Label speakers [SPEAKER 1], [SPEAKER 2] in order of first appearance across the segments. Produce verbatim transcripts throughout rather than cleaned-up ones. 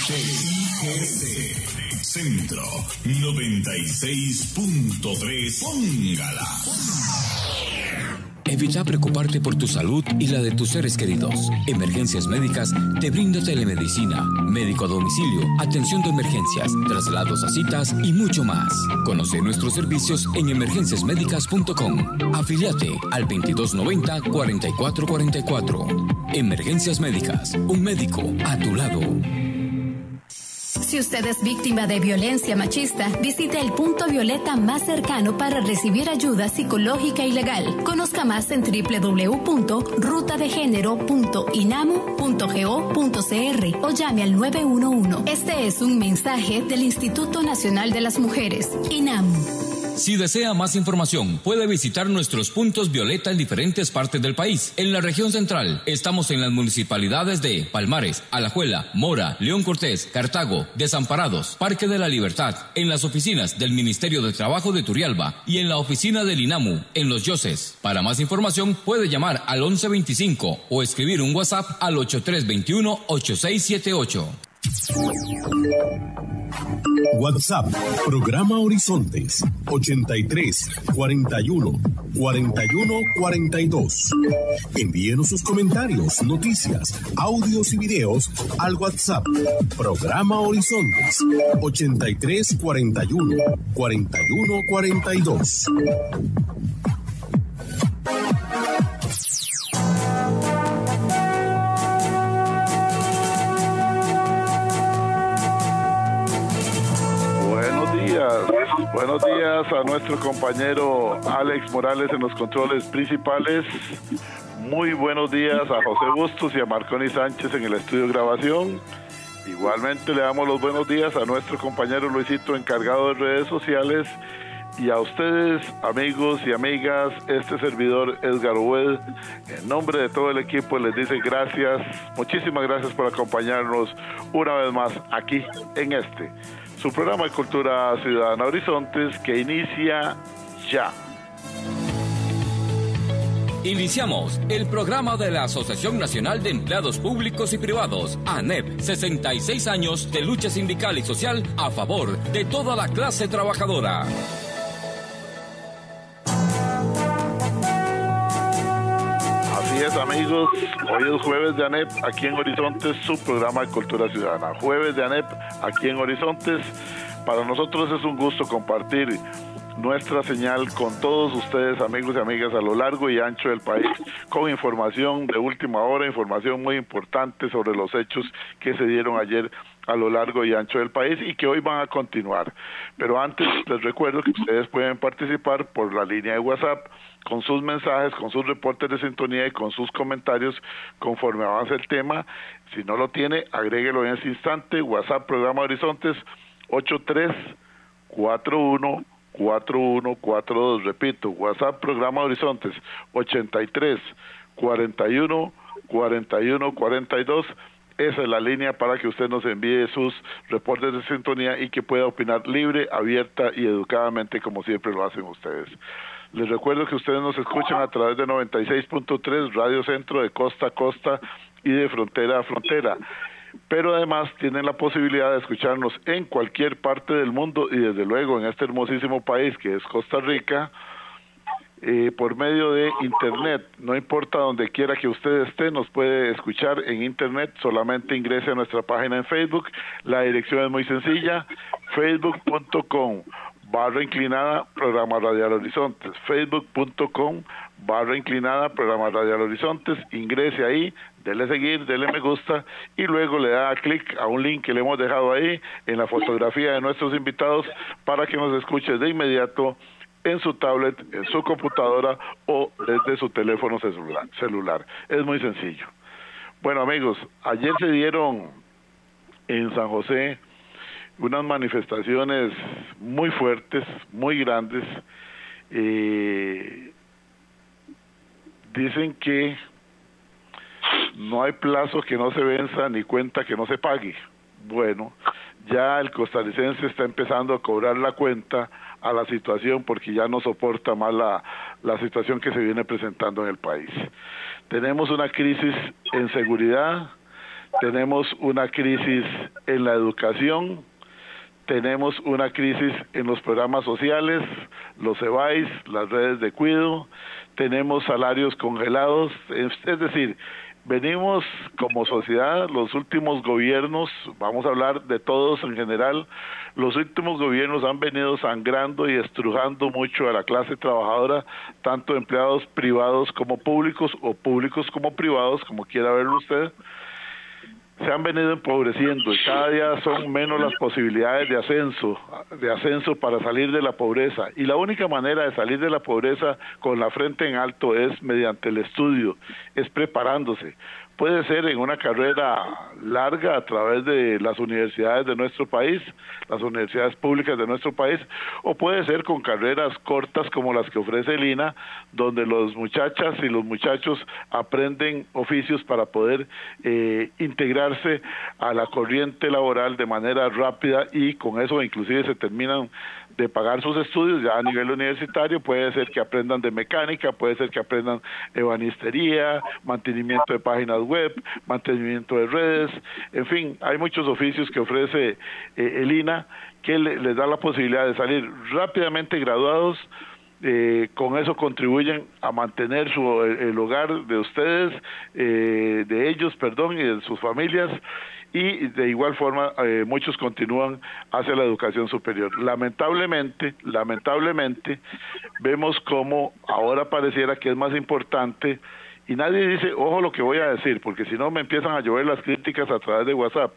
[SPEAKER 1] T I G C Centro noventa y seis punto tres. Póngala.
[SPEAKER 2] Evita preocuparte por tu salud y la de tus seres queridos. Emergencias Médicas te brinda telemedicina, médico a domicilio, atención de emergencias, traslados a citas y mucho más. Conoce nuestros servicios en emergencias médicas punto com. Afíliate al veintidós noventa, cuarenta y cuatro cuarenta y cuatro. Emergencias Médicas, un médico a tu lado.
[SPEAKER 3] Si usted es víctima de violencia machista, visite el punto violeta más cercano para recibir ayuda psicológica y legal. Conozca más en doble u doble u doble u punto ruta de género punto inamu punto go punto cr o llame al nueve uno uno. Este es un mensaje del Instituto Nacional de las Mujeres, INAMU.
[SPEAKER 2] Si desea más información, puede visitar nuestros puntos violeta en diferentes partes del país. En la región central, estamos en las municipalidades de Palmares, Alajuela, Mora, León Cortés, Cartago, Desamparados, Parque de la Libertad, en las oficinas del Ministerio de Trabajo de Turrialba y en la oficina del INAMU, en Los Yoses. Para más información, puede llamar al once veinticinco o escribir un WhatsApp al ocho tres dos uno, ocho seis siete ocho.
[SPEAKER 4] WhatsApp, programa Horizontes, ochenta y tres, cuarenta y uno, cuarenta y uno, cuarenta y dos. Envíenos sus comentarios, noticias, audios y videos al WhatsApp, programa Horizontes, ochenta y tres, cuarenta y uno, cuarenta y uno, cuarenta y dos.
[SPEAKER 5] Buenos días a nuestro compañero Alex Morales en los controles principales. Muy buenos días a José Bustos y a Marconi Sánchez en el estudio de grabación. Igualmente le damos los buenos días a nuestro compañero Luisito, encargado de redes sociales. Y a ustedes, amigos y amigas, este servidor Edgar Obed, en nombre de todo el equipo les dice gracias, muchísimas gracias por acompañarnos una vez más aquí en este su programa de Cultura Ciudadana Horizontes, que inicia ya.
[SPEAKER 2] Iniciamos el programa de la Asociación Nacional de Empleados Públicos y Privados, ANEP, sesenta y seis años de lucha sindical y social a favor de toda la clase trabajadora.
[SPEAKER 5] Así es, amigos, hoy es jueves de ANEP aquí en Horizontes, su programa de Cultura Ciudadana. Jueves de ANEP aquí en Horizontes. Para nosotros es un gusto compartir nuestra señal con todos ustedes, amigos y amigas, a lo largo y ancho del país, con información de última hora, información muy importante sobre los hechos que se dieron ayer a lo largo y ancho del país y que hoy van a continuar. Pero antes les recuerdo que ustedes pueden participar por la línea de WhatsApp con sus mensajes, con sus reportes de sintonía y con sus comentarios conforme avance el tema. Si no lo tiene, agréguelo en ese instante. WhatsApp, programa Horizontes, ocho tres cuatro uno cuatro uno cuatro dos. Repito, WhatsApp, programa Horizontes, ochenta y tres, cuarenta y uno, cuarenta y uno, cuarenta y dos. Esa es la línea para que usted nos envíe sus reportes de sintonía y que pueda opinar libre, abierta y educadamente como siempre lo hacen ustedes. Les recuerdo que ustedes nos escuchan a través de noventa y seis punto tres, Radio Centro, de costa a costa y de frontera a frontera. Pero además tienen la posibilidad de escucharnos en cualquier parte del mundo y desde luego en este hermosísimo país que es Costa Rica, eh, por medio de internet. No importa donde quiera que usted esté, nos puede escuchar en internet. Solamente ingrese a nuestra página en Facebook. La dirección es muy sencilla, facebook punto com barra inclinada programa Radial Horizontes, facebook punto com barra inclinada programa Radial Horizontes. Ingrese ahí, dele seguir, dele me gusta y luego le da clic a un link que le hemos dejado ahí en la fotografía de nuestros invitados para que nos escuche de inmediato en su tablet, en su computadora o desde su teléfono celular. celular. Es muy sencillo. Bueno, amigos, ayer se dieron en San José unas manifestaciones muy fuertes, muy grandes. Eh, dicen que no hay plazo que no se venza ni cuenta que no se pague. Bueno, ya el costarricense está empezando a cobrar la cuenta a la situación porque ya no soporta más la, la situación que se viene presentando en el país. Tenemos una crisis en seguridad, tenemos una crisis en la educación, tenemos una crisis en los programas sociales, los E B A Is, las redes de cuidado, tenemos salarios congelados, es, es decir, venimos como sociedad, los últimos gobiernos, vamos a hablar de todos en general, los últimos gobiernos han venido sangrando y estrujando mucho a la clase trabajadora, tanto empleados privados como públicos, o públicos como privados, como quiera verlo usted. Se han venido empobreciendo y cada día son menos las posibilidades de ascenso, de ascenso para salir de la pobreza. Y la única manera de salir de la pobreza con la frente en alto es mediante el estudio, es preparándose. Puede ser en una carrera larga a través de las universidades de nuestro país, las universidades públicas de nuestro país, o puede ser con carreras cortas como las que ofrece el I N A, donde los muchachas y los muchachos aprenden oficios para poder eh, integrarse a la corriente laboral de manera rápida, y con eso inclusive se terminan de pagar sus estudios ya a nivel universitario. Puede ser que aprendan de mecánica, puede ser que aprendan ebanistería, mantenimiento de páginas web, mantenimiento de redes, en fin, hay muchos oficios que ofrece eh, el I N A que le, les da la posibilidad de salir rápidamente graduados. Eh, con eso contribuyen a mantener su, el, el hogar de ustedes, eh, de ellos, perdón, y de sus familias, y de igual forma eh, muchos continúan hacia la educación superior. Lamentablemente, lamentablemente, vemos como ahora pareciera que es más importante, y nadie dice, ojo lo que voy a decir, porque si no me empiezan a llover las críticas a través de WhatsApp.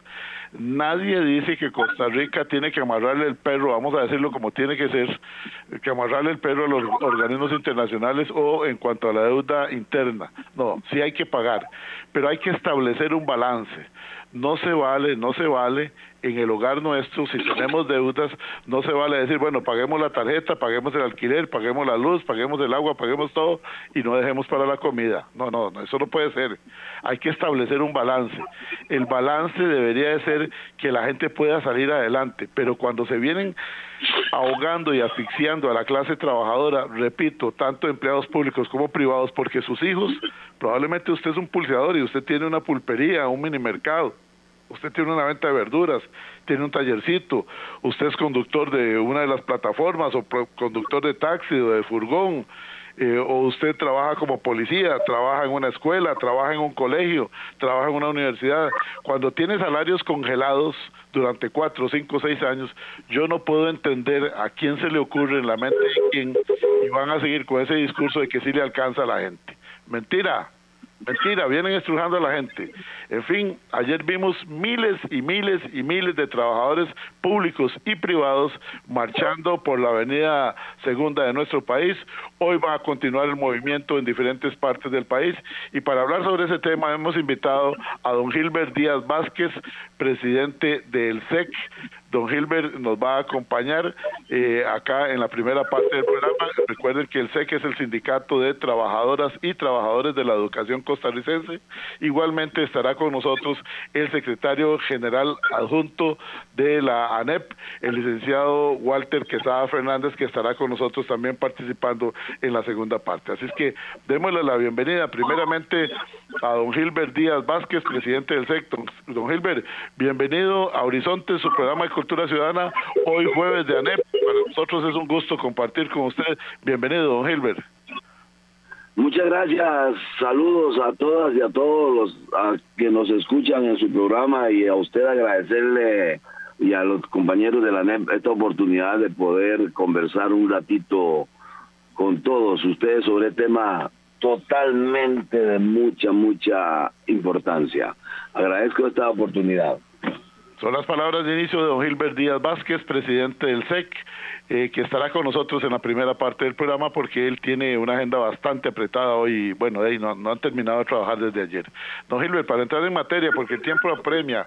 [SPEAKER 5] Nadie dice que Costa Rica tiene que amarrarle el perro, vamos a decirlo como tiene que ser, que amarrarle el perro a los organismos internacionales o en cuanto a la deuda interna. No, sí hay que pagar, pero hay que establecer un balance. No se vale, no se vale en el hogar nuestro, si tenemos deudas, no se vale decir, bueno, paguemos la tarjeta, paguemos el alquiler, paguemos la luz, paguemos el agua, paguemos todo y no dejemos para la comida. No, no, no, eso no puede ser. Hay que establecer un balance. El balance debería de ser que la gente pueda salir adelante, pero cuando se vienen ahogando y asfixiando a la clase trabajadora, repito, tanto empleados públicos como privados, porque sus hijos, probablemente usted es un pulseador y usted tiene una pulpería, un mini mercado, usted tiene una venta de verduras, tiene un tallercito, usted es conductor de una de las plataformas o conductor de taxi o de furgón, eh, o usted trabaja como policía, trabaja en una escuela, trabaja en un colegio, trabaja en una universidad. Cuando tiene salarios congelados durante cuatro, cinco, seis años, yo no puedo entender a quién se le ocurre en la mente de quién, y van a seguir con ese discurso de que sí le alcanza a la gente. Mentira. Mentira, vienen estrujando a la gente. En fin, ayer vimos miles y miles y miles de trabajadores públicos y privados marchando por la avenida Segunda de nuestro país. Hoy va a continuar el movimiento en diferentes partes del país, y para hablar sobre ese tema hemos invitado a don Gilbert Díaz Vázquez, presidente del S E C. Don Gilbert nos va a acompañar eh, acá en la primera parte del programa. Recuerden que el S E C es el Sindicato de Trabajadoras y Trabajadores de la Educación Costarricense. Igualmente estará con nosotros el secretario general adjunto de la ANEP, el licenciado Walter Quesada Fernández, que estará con nosotros también participando en la segunda parte. Así es que démosle la bienvenida primeramente a don Gilbert Díaz Vázquez, presidente del S E C. Don, don Gilbert, bienvenido a Horizonte, su programa de Cultura Ciudadana, hoy jueves de ANEP. Para nosotros es un gusto compartir con usted. Bienvenido, don Gilbert.
[SPEAKER 6] Muchas gracias, saludos a todas y a todos los a que nos escuchan en su programa, y a usted agradecerle y a los compañeros de la ANEP esta oportunidad de poder conversar un ratito con todos ustedes sobre el tema totalmente de mucha, mucha importancia. Agradezco esta oportunidad.
[SPEAKER 5] Son las palabras de inicio de don Gilbert Díaz Vázquez, presidente del S E C, eh, que estará con nosotros en la primera parte del programa porque él tiene una agenda bastante apretada hoy. Bueno, eh, no, no han terminado de trabajar desde ayer. Don Gilbert, para entrar en materia, porque el tiempo apremia,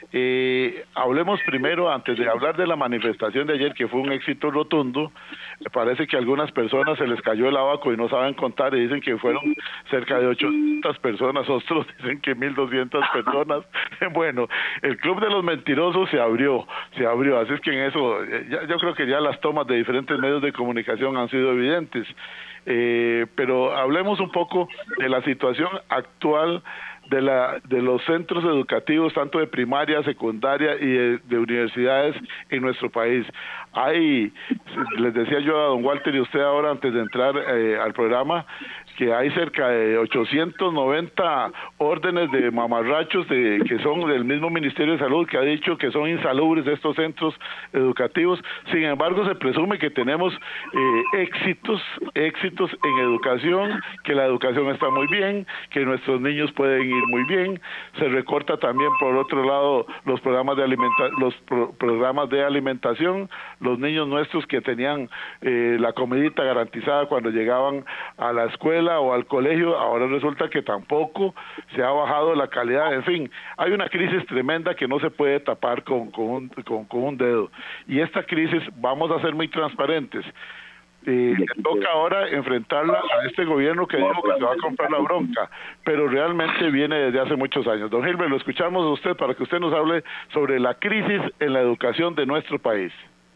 [SPEAKER 5] eh, hablemos primero, antes de hablar de la manifestación de ayer, que fue un éxito rotundo. Me parece que a algunas personas se les cayó el abaco y no saben contar, y dicen que fueron cerca de ochocientas personas, otros dicen que mil doscientas personas. Bueno, el Club de los Mentirosos se abrió, se abrió, así es que en eso, ya, yo creo que ya las tomas de diferentes medios de comunicación han sido evidentes. Eh, pero hablemos un poco de la situación actual de, la, de los centros educativos, tanto de primaria, secundaria y de, de universidades en nuestro país. Hay, les decía yo a don Walter y usted ahora antes de entrar eh, al programa, que hay cerca de ochocientos noventa órdenes de mamarrachos de, que son del mismo Ministerio de Salud, que ha dicho que son insalubres estos centros educativos. Sin embargo, se presume que tenemos eh, éxitos, éxitos en educación, que la educación está muy bien, que nuestros niños pueden ir muy bien. Se recorta también, por otro lado, los programas de alimenta los pro programas de alimentación. Los niños nuestros que tenían eh, la comidita garantizada cuando llegaban a la escuela o al colegio, ahora resulta que tampoco se ha bajado la calidad. En fin, hay una crisis tremenda que no se puede tapar con, con, un, con, con un dedo. Y esta crisis, vamos a ser muy transparentes, eh, le toca ahora enfrentarla a este gobierno que dijo que se va a comprar la bronca, pero realmente viene desde hace muchos años. Don Gilbert, lo escuchamos a usted para que usted nos hable sobre la crisis en la educación de nuestro país.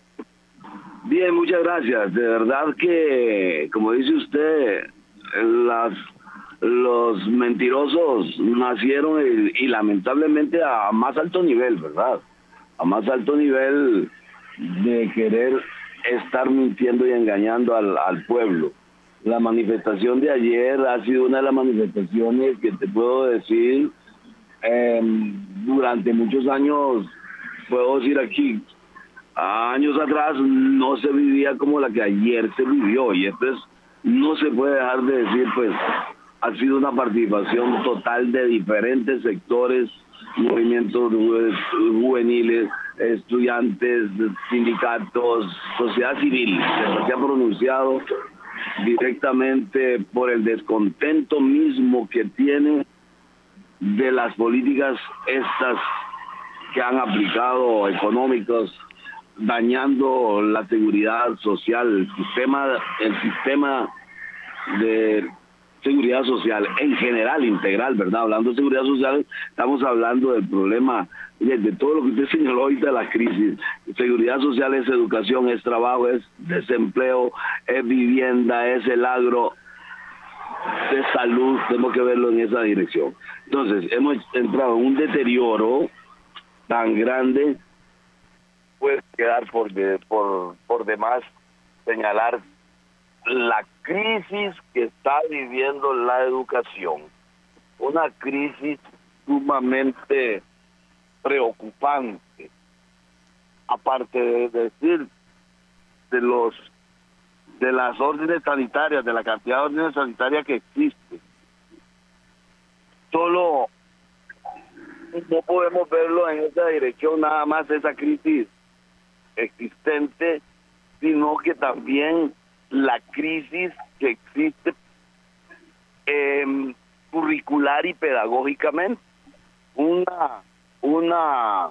[SPEAKER 6] Bien, muchas gracias. De verdad que, como dice usted, las los mentirosos nacieron y, y lamentablemente a más alto nivel, ¿verdad? A más alto nivel de querer estar mintiendo y engañando al, al pueblo. La manifestación de ayer ha sido una de las manifestaciones que te puedo decir, eh, durante muchos años, puedo decir aquí, años atrás no se vivía como la que ayer se vivió, y esto es, no se puede dejar de decir, pues ha sido una participación total de diferentes sectores, movimientos juveniles, estudiantes, sindicatos, sociedad civil, que se ha pronunciado directamente por el descontento mismo que tiene de las políticas estas que han aplicado económicos, dañando la seguridad social, el sistema, el sistema de seguridad social en general, integral, ¿verdad? Hablando de seguridad social, estamos hablando del problema, de, de todo lo que usted señaló ahorita de la crisis. Seguridad social es educación, es trabajo, es desempleo, es vivienda, es el agro, es salud, tenemos que verlo en esa dirección. Entonces, hemos entrado en un deterioro tan grande, puede quedar por, de, por, por demás señalar la crisis que está viviendo la educación, una crisis sumamente preocupante, aparte de decir de los de las órdenes sanitarias, de la cantidad de órdenes sanitarias que existe. Solo no podemos verlo en esa dirección, nada más esa crisis existente, sino que también la crisis que existe eh, curricular y pedagógicamente. Una, una,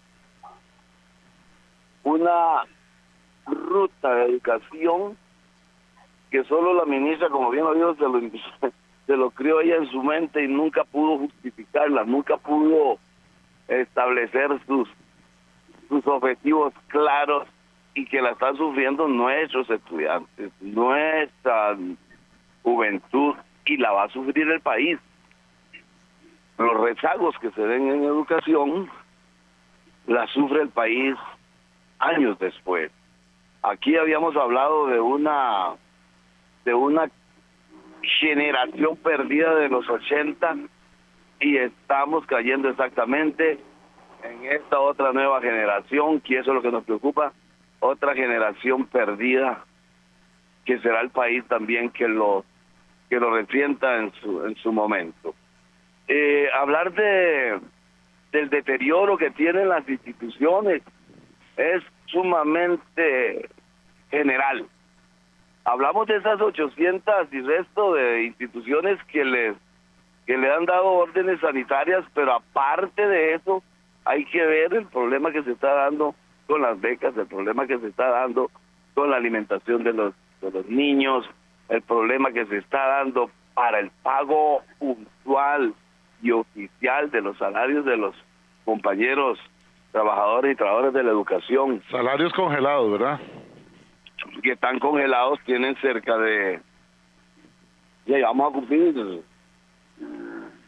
[SPEAKER 6] una ruta de educación que solo la ministra, como bien lo dijo, se lo, se lo crió ella en su mente y nunca pudo justificarla, nunca pudo establecer sus, sus objetivos claros, y que la están sufriendo nuestros estudiantes, nuestra juventud, y la va a sufrir el país. Los rezagos que se den en educación la sufre el país años después. Aquí habíamos hablado de una de una generación perdida de los ochenta y estamos cayendo exactamente en esta otra nueva generación, que eso es lo que nos preocupa, otra generación perdida, que será el país también que lo que lo resienta en su en su momento. Eh, hablar de del deterioro que tienen las instituciones es sumamente general. Hablamos de esas ochocientas y resto de instituciones que les que le han dado órdenes sanitarias, pero aparte de eso hay que ver el problema que se está dando con las becas, el problema que se está dando con la alimentación de los de los niños, el problema que se está dando para el pago puntual y oficial de los salarios de los compañeros trabajadores y trabajadoras de la educación.
[SPEAKER 5] Salarios congelados, ¿verdad?
[SPEAKER 6] Que están congelados, tienen cerca de... Ya vamos a cumplir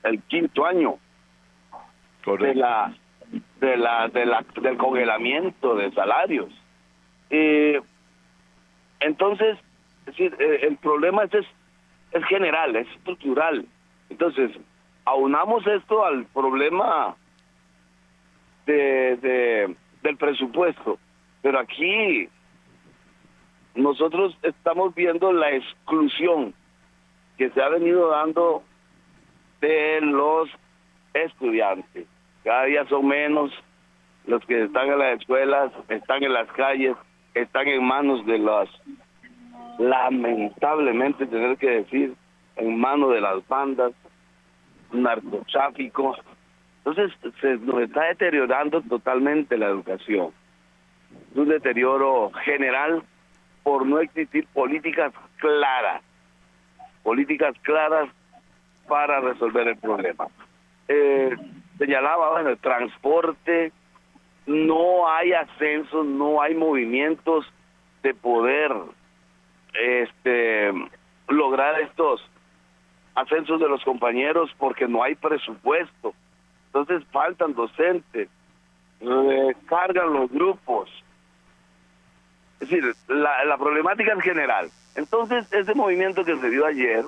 [SPEAKER 6] el quinto año de la, de la, de la, del congelamiento de salarios. Eh, entonces, es decir, eh, el problema es, es, es general, es estructural. Entonces, aunamos esto al problema de, de del presupuesto, pero aquí nosotros estamos viendo la exclusión que se ha venido dando de los estudiantes. Cada día son menos los que están en las escuelas, están en las calles, están en manos de las, lamentablemente tener que decir, en manos de las bandas, narcotráfico. Entonces se nos está deteriorando totalmente la educación. Es un deterioro general por no existir políticas claras, políticas claras para resolver el problema. Eh, señalaba, bueno, el transporte, no hay ascensos, no hay movimientos de poder este, lograr estos ascensos de los compañeros porque no hay presupuesto. Entonces faltan docentes, eh, cargan los grupos. Es decir, la, la problemática en general. Entonces, ese movimiento que se dio ayer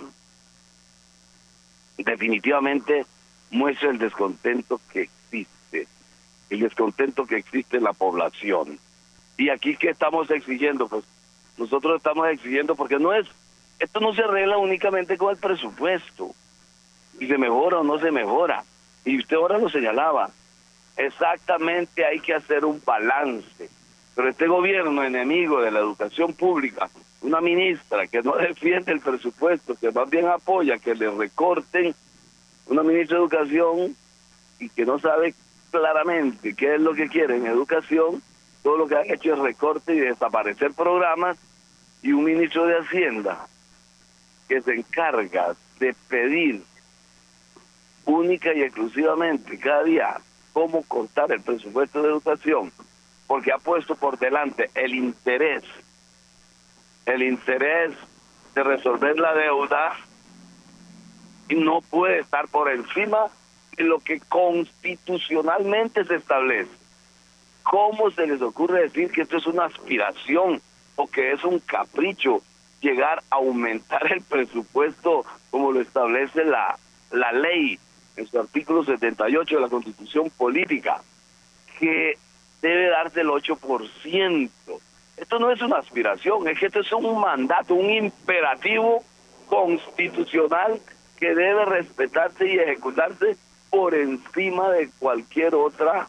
[SPEAKER 6] definitivamente muestra el descontento que existe, el descontento que existe en la población. Y aquí, ¿qué estamos exigiendo? Pues nosotros estamos exigiendo, porque no es, esto no se arregla únicamente con el presupuesto, y se mejora o no se mejora. Y usted ahora lo señalaba, exactamente hay que hacer un balance. Pero este gobierno enemigo de la educación pública, una ministra que no defiende el presupuesto, que más bien apoya que le recorten, una ministra de educación y que no sabe claramente qué es lo que quiere en educación, todo lo que han hecho es recorte y desaparecer programas, y un ministro de Hacienda que se encarga de pedir única y exclusivamente cada día cómo cortar el presupuesto de educación, porque ha puesto por delante el interés, el interés de resolver la deuda, y no puede estar por encima de lo que constitucionalmente se establece. ¿Cómo se les ocurre decir que esto es una aspiración o que es un capricho llegar a aumentar el presupuesto como lo establece la, la ley en su artículo setenta y ocho de la Constitución Política, que debe darse el ocho por ciento? Esto no es una aspiración, es que esto es un mandato, un imperativo constitucional que debe respetarse y ejecutarse por encima de cualquier otra,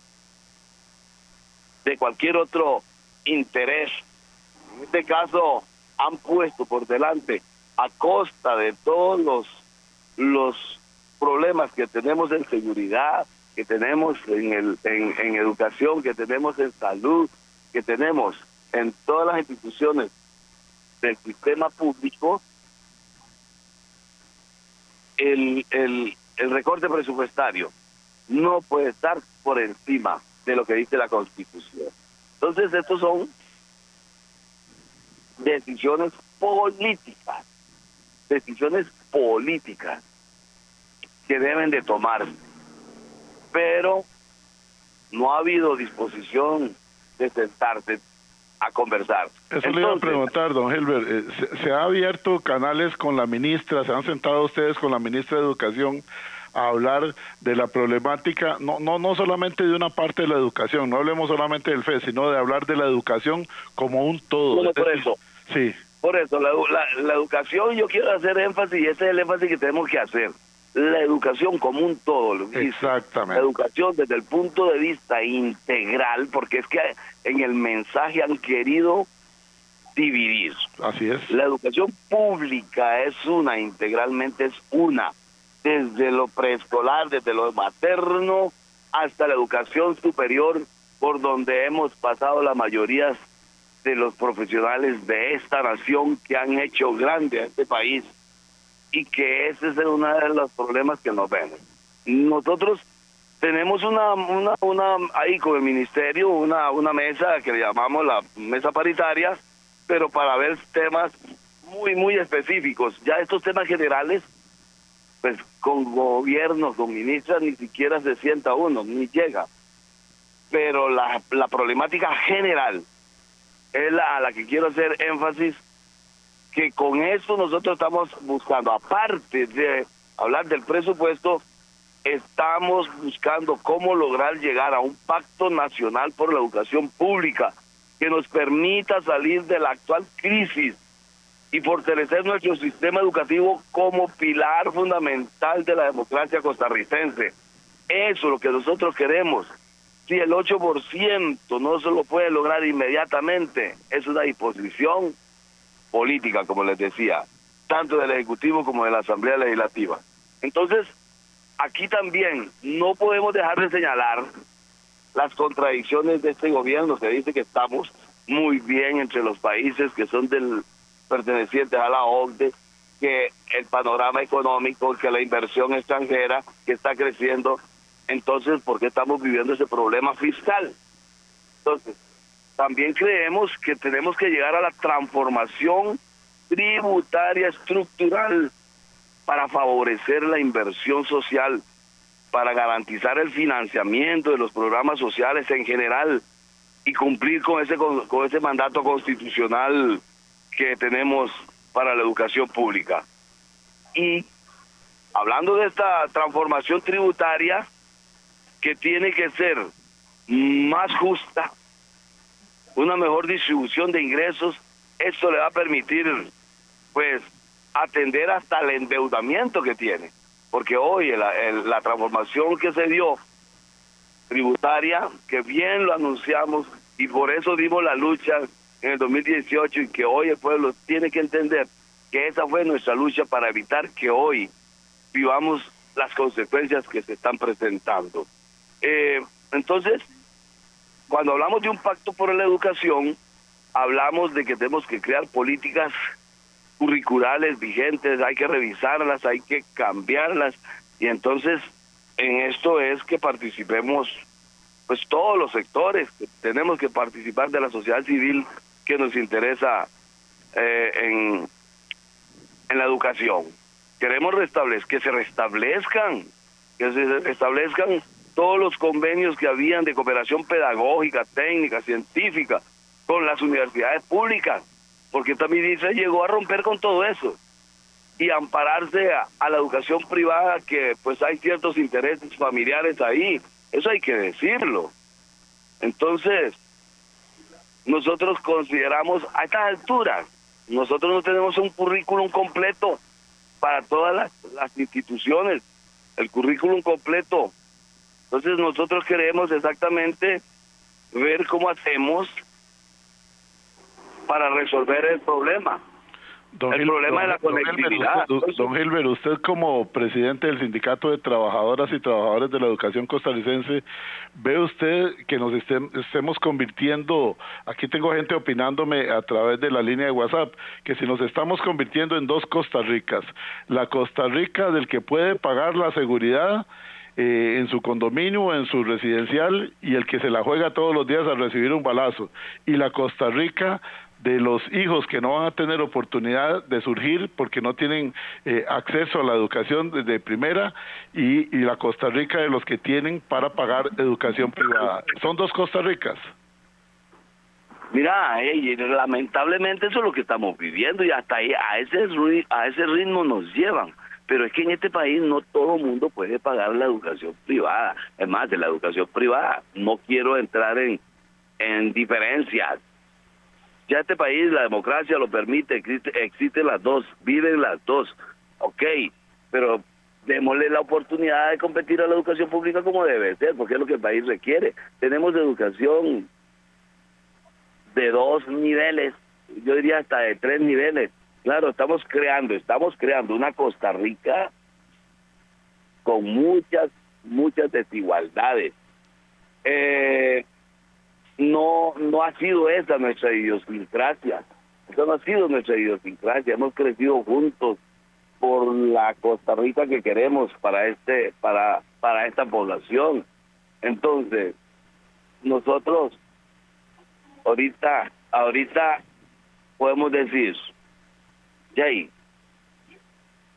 [SPEAKER 6] de cualquier otro interés. En este caso han puesto por delante, a costa de todos los, los problemas que tenemos en seguridad, que tenemos en, el, en, en educación, que tenemos en salud, que tenemos en todas las instituciones del sistema público, el, el, el recorte presupuestario no puede estar por encima de lo que dice la Constitución. Entonces, estos son decisiones políticas, decisiones políticas que deben de tomarse, pero no ha habido disposición de sentarse a conversar.
[SPEAKER 5] Eso
[SPEAKER 6] Entonces,
[SPEAKER 5] le iba a preguntar, don Hilbert, eh, se, se ha abierto canales con la ministra, se han sentado ustedes con la ministra de Educación a hablar de la problemática, no no no solamente de una parte de la educación, no hablemos solamente del F E S, sino de hablar de la educación como un todo.
[SPEAKER 6] No, por eso.
[SPEAKER 5] Sí.
[SPEAKER 6] Por eso, la, la, la educación, yo quiero hacer énfasis, y ese es el énfasis que tenemos que hacer. La educación como un todo, Luis.
[SPEAKER 5] Exactamente.
[SPEAKER 6] La educación desde el punto de vista integral, porque es que en el mensaje han querido dividir.
[SPEAKER 5] Así es.
[SPEAKER 6] La educación pública es una, integralmente es una, desde lo preescolar, desde lo materno, hasta la educación superior, por donde hemos pasado la mayoría de los profesionales de esta nación que han hecho grande a este país, y que ese es uno de los problemas que nos ven. Nosotros tenemos una, una, una ahí con el ministerio, una, una mesa que le llamamos la mesa paritaria, pero para ver temas muy, muy específicos. Ya estos temas generales, pues con gobiernos, con ministras, ni siquiera se sienta uno, ni llega. Pero la, la problemática general es la a la que quiero hacer énfasis, que con esto nosotros estamos buscando, aparte de hablar del presupuesto, estamos buscando cómo lograr llegar a un pacto nacional por la educación pública que nos permita salir de la actual crisis y fortalecer nuestro sistema educativo como pilar fundamental de la democracia costarricense. Eso es lo que nosotros queremos. Si el ocho por ciento no se lo puede lograr inmediatamente, es una disposición política, como les decía, tanto del Ejecutivo como de la Asamblea Legislativa. Entonces, aquí también no podemos dejar de señalar las contradicciones de este gobierno, que dice que estamos muy bien entre los países que son del pertenecientes a la O C D E, que el panorama económico, que la inversión extranjera que está creciendo. Entonces, ¿por qué estamos viviendo ese problema fiscal? Entonces, también creemos que tenemos que llegar a la transformación tributaria estructural para favorecer la inversión social, para garantizar el financiamiento de los programas sociales en general y cumplir con ese con, con ese mandato constitucional que tenemos para la educación pública. Y hablando de esta transformación tributaria, que tiene que ser más justa, una mejor distribución de ingresos, esto le va a permitir, pues, atender hasta el endeudamiento que tiene, porque hoy la, el, la transformación que se dio tributaria, que bien lo anunciamos y por eso dimos la lucha en el dos mil dieciocho, y que hoy el pueblo tiene que entender que esa fue nuestra lucha para evitar que hoy vivamos las consecuencias que se están presentando. Eh, entonces, cuando hablamos de un pacto por la educación, hablamos de que tenemos que crear políticas curriculares vigentes, hay que revisarlas, hay que cambiarlas, y entonces en esto es que participemos pues todos los sectores, que tenemos que participar de la sociedad civil que nos interesa eh, en, en la educación. Queremos restablecer, que se restablezcan, que se restablezcan todos los convenios que habían de cooperación pedagógica, técnica, científica, con las universidades públicas, porque también se llegó a romper con todo eso y ampararse a, a la educación privada, que pues hay ciertos intereses familiares ahí, eso hay que decirlo. Entonces, nosotros consideramos a estas alturas, nosotros no tenemos un currículum completo para todas las, las instituciones, el currículum completo. Entonces nosotros queremos exactamente ver cómo hacemos para resolver el problema.
[SPEAKER 5] Don
[SPEAKER 6] el
[SPEAKER 5] Gil,
[SPEAKER 6] problema
[SPEAKER 5] don,
[SPEAKER 6] de la conectividad.
[SPEAKER 5] Don, Gilbert, don Gilbert, usted como presidente del Sindicato de Trabajadoras y Trabajadores de la Educación Costarricense, ¿ve usted que nos estén, estemos convirtiendo, aquí tengo gente opinándome a través de la línea de WhatsApp, que si nos estamos convirtiendo en dos Costa Ricas, la Costa Rica del que puede pagar la seguridad Eh, en su condominio, en su residencial, y el que se la juega todos los días a recibir un balazo, y la Costa Rica de los hijos que no van a tener oportunidad de surgir porque no tienen eh, acceso a la educación de, de primera, y, y la Costa Rica de los que tienen para pagar educación privada? Son dos Costa Ricas.
[SPEAKER 6] Mira, hey, lamentablemente eso es lo que estamos viviendo, y hasta ahí a ese a ese ritmo nos llevan. Pero es que en este país no todo el mundo puede pagar la educación privada. Es más, de la educación privada no quiero entrar en, en diferencias. Ya este país, la democracia lo permite, existe, existen las dos, viven las dos. Ok, pero démosle la oportunidad de competir a la educación pública como debe ser, porque es lo que el país requiere. Tenemos educación de dos niveles, yo diría hasta de tres niveles. Claro, estamos creando, estamos creando una Costa Rica con muchas, muchas desigualdades. Eh, no, no ha sido esa nuestra idiosincrasia, esa no ha sido nuestra idiosincrasia. Hemos crecido juntos por la Costa Rica que queremos para este, para, para esta población. Entonces, nosotros ahorita, ahorita podemos decir, Jay,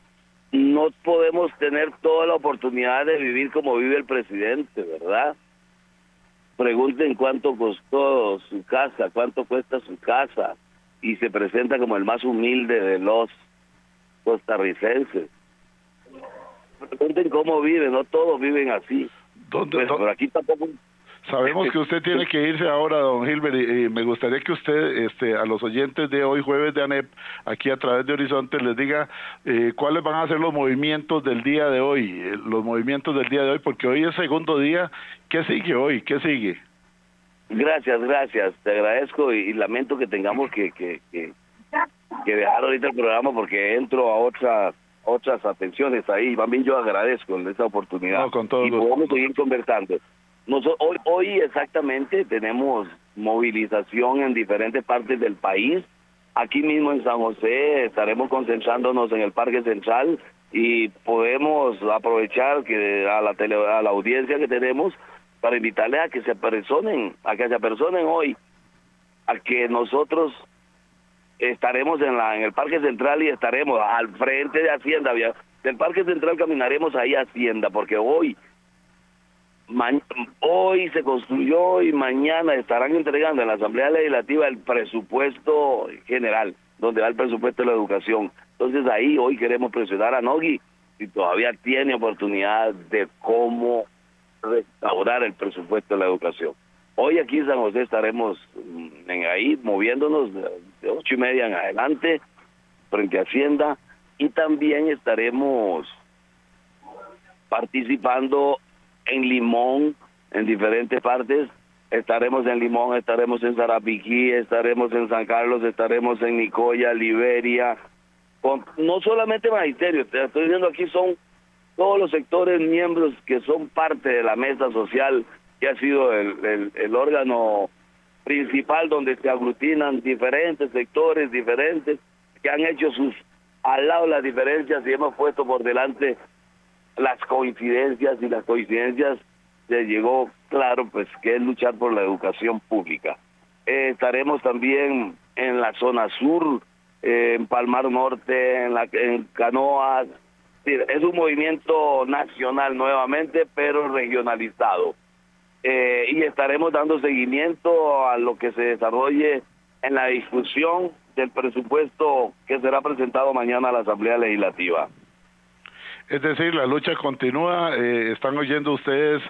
[SPEAKER 6] no podemos tener toda la oportunidad de vivir como vive el presidente, ¿verdad? Pregunten cuánto costó su casa, cuánto cuesta su casa, y se presenta como el más humilde de los costarricenses. Pregunten cómo viven, no todos viven así.
[SPEAKER 5] ¿Dónde,
[SPEAKER 6] Pues,
[SPEAKER 5] dónde?
[SPEAKER 6] por aquí tampoco...
[SPEAKER 5] Sabemos que usted tiene que irse ahora, don Gilbert, y, y me gustaría que usted, este, a los oyentes de hoy, jueves de ANEP, aquí a través de Horizonte, les diga eh, cuáles van a ser los movimientos del día de hoy, eh, los movimientos del día de hoy, porque hoy es segundo día. ¿Qué sigue hoy? ¿Qué sigue?
[SPEAKER 6] Gracias, gracias, te agradezco y, y lamento que tengamos que, que, que, que dejar ahorita el programa porque entro a otras otras atenciones ahí. También yo agradezco esa oportunidad.
[SPEAKER 5] No, con todo
[SPEAKER 6] y
[SPEAKER 5] gusto.
[SPEAKER 6] podemos seguir conversando. Nosotros, hoy, hoy exactamente tenemos movilización en diferentes partes del país. Aquí mismo en San José estaremos concentrándonos en el Parque Central y podemos aprovechar que a la tele, a la audiencia que tenemos para invitarles a que se apersonen, a que se apersonen hoy, a que nosotros estaremos en la en el Parque Central y estaremos al frente de Hacienda. Del Parque Central caminaremos ahí a Hacienda, porque hoy Ma hoy se construyó y mañana estarán entregando en la Asamblea Legislativa el presupuesto general, donde va el presupuesto de la educación. Entonces ahí hoy queremos presionar a Nogui si todavía tiene oportunidad de cómo restaurar el presupuesto de la educación. Hoy aquí en San José estaremos en ahí moviéndonos de, de ocho y media en adelante frente a Hacienda, y también estaremos participando en Limón, en diferentes partes. Estaremos en Limón, estaremos en Sarapiquí, estaremos en San Carlos, estaremos en Nicoya, Liberia, con, no solamente magisterio, te estoy diciendo aquí son todos los sectores miembros que son parte de la mesa social, que ha sido el, el, el órgano principal donde se aglutinan diferentes sectores diferentes, que han hecho sus al lado las diferencias y hemos puesto por delante las coincidencias, y las coincidencias se llegó claro pues que es luchar por la educación pública. Eh, estaremos también en la zona sur, eh, en Palmar Norte, en, la, en Canoas. Sí, es un movimiento nacional nuevamente, pero regionalizado. Eh, y estaremos dando seguimiento a lo que se desarrolle en la discusión del presupuesto que será presentado mañana a la Asamblea Legislativa.
[SPEAKER 5] Es decir, la lucha continúa. Eh, están oyendo ustedes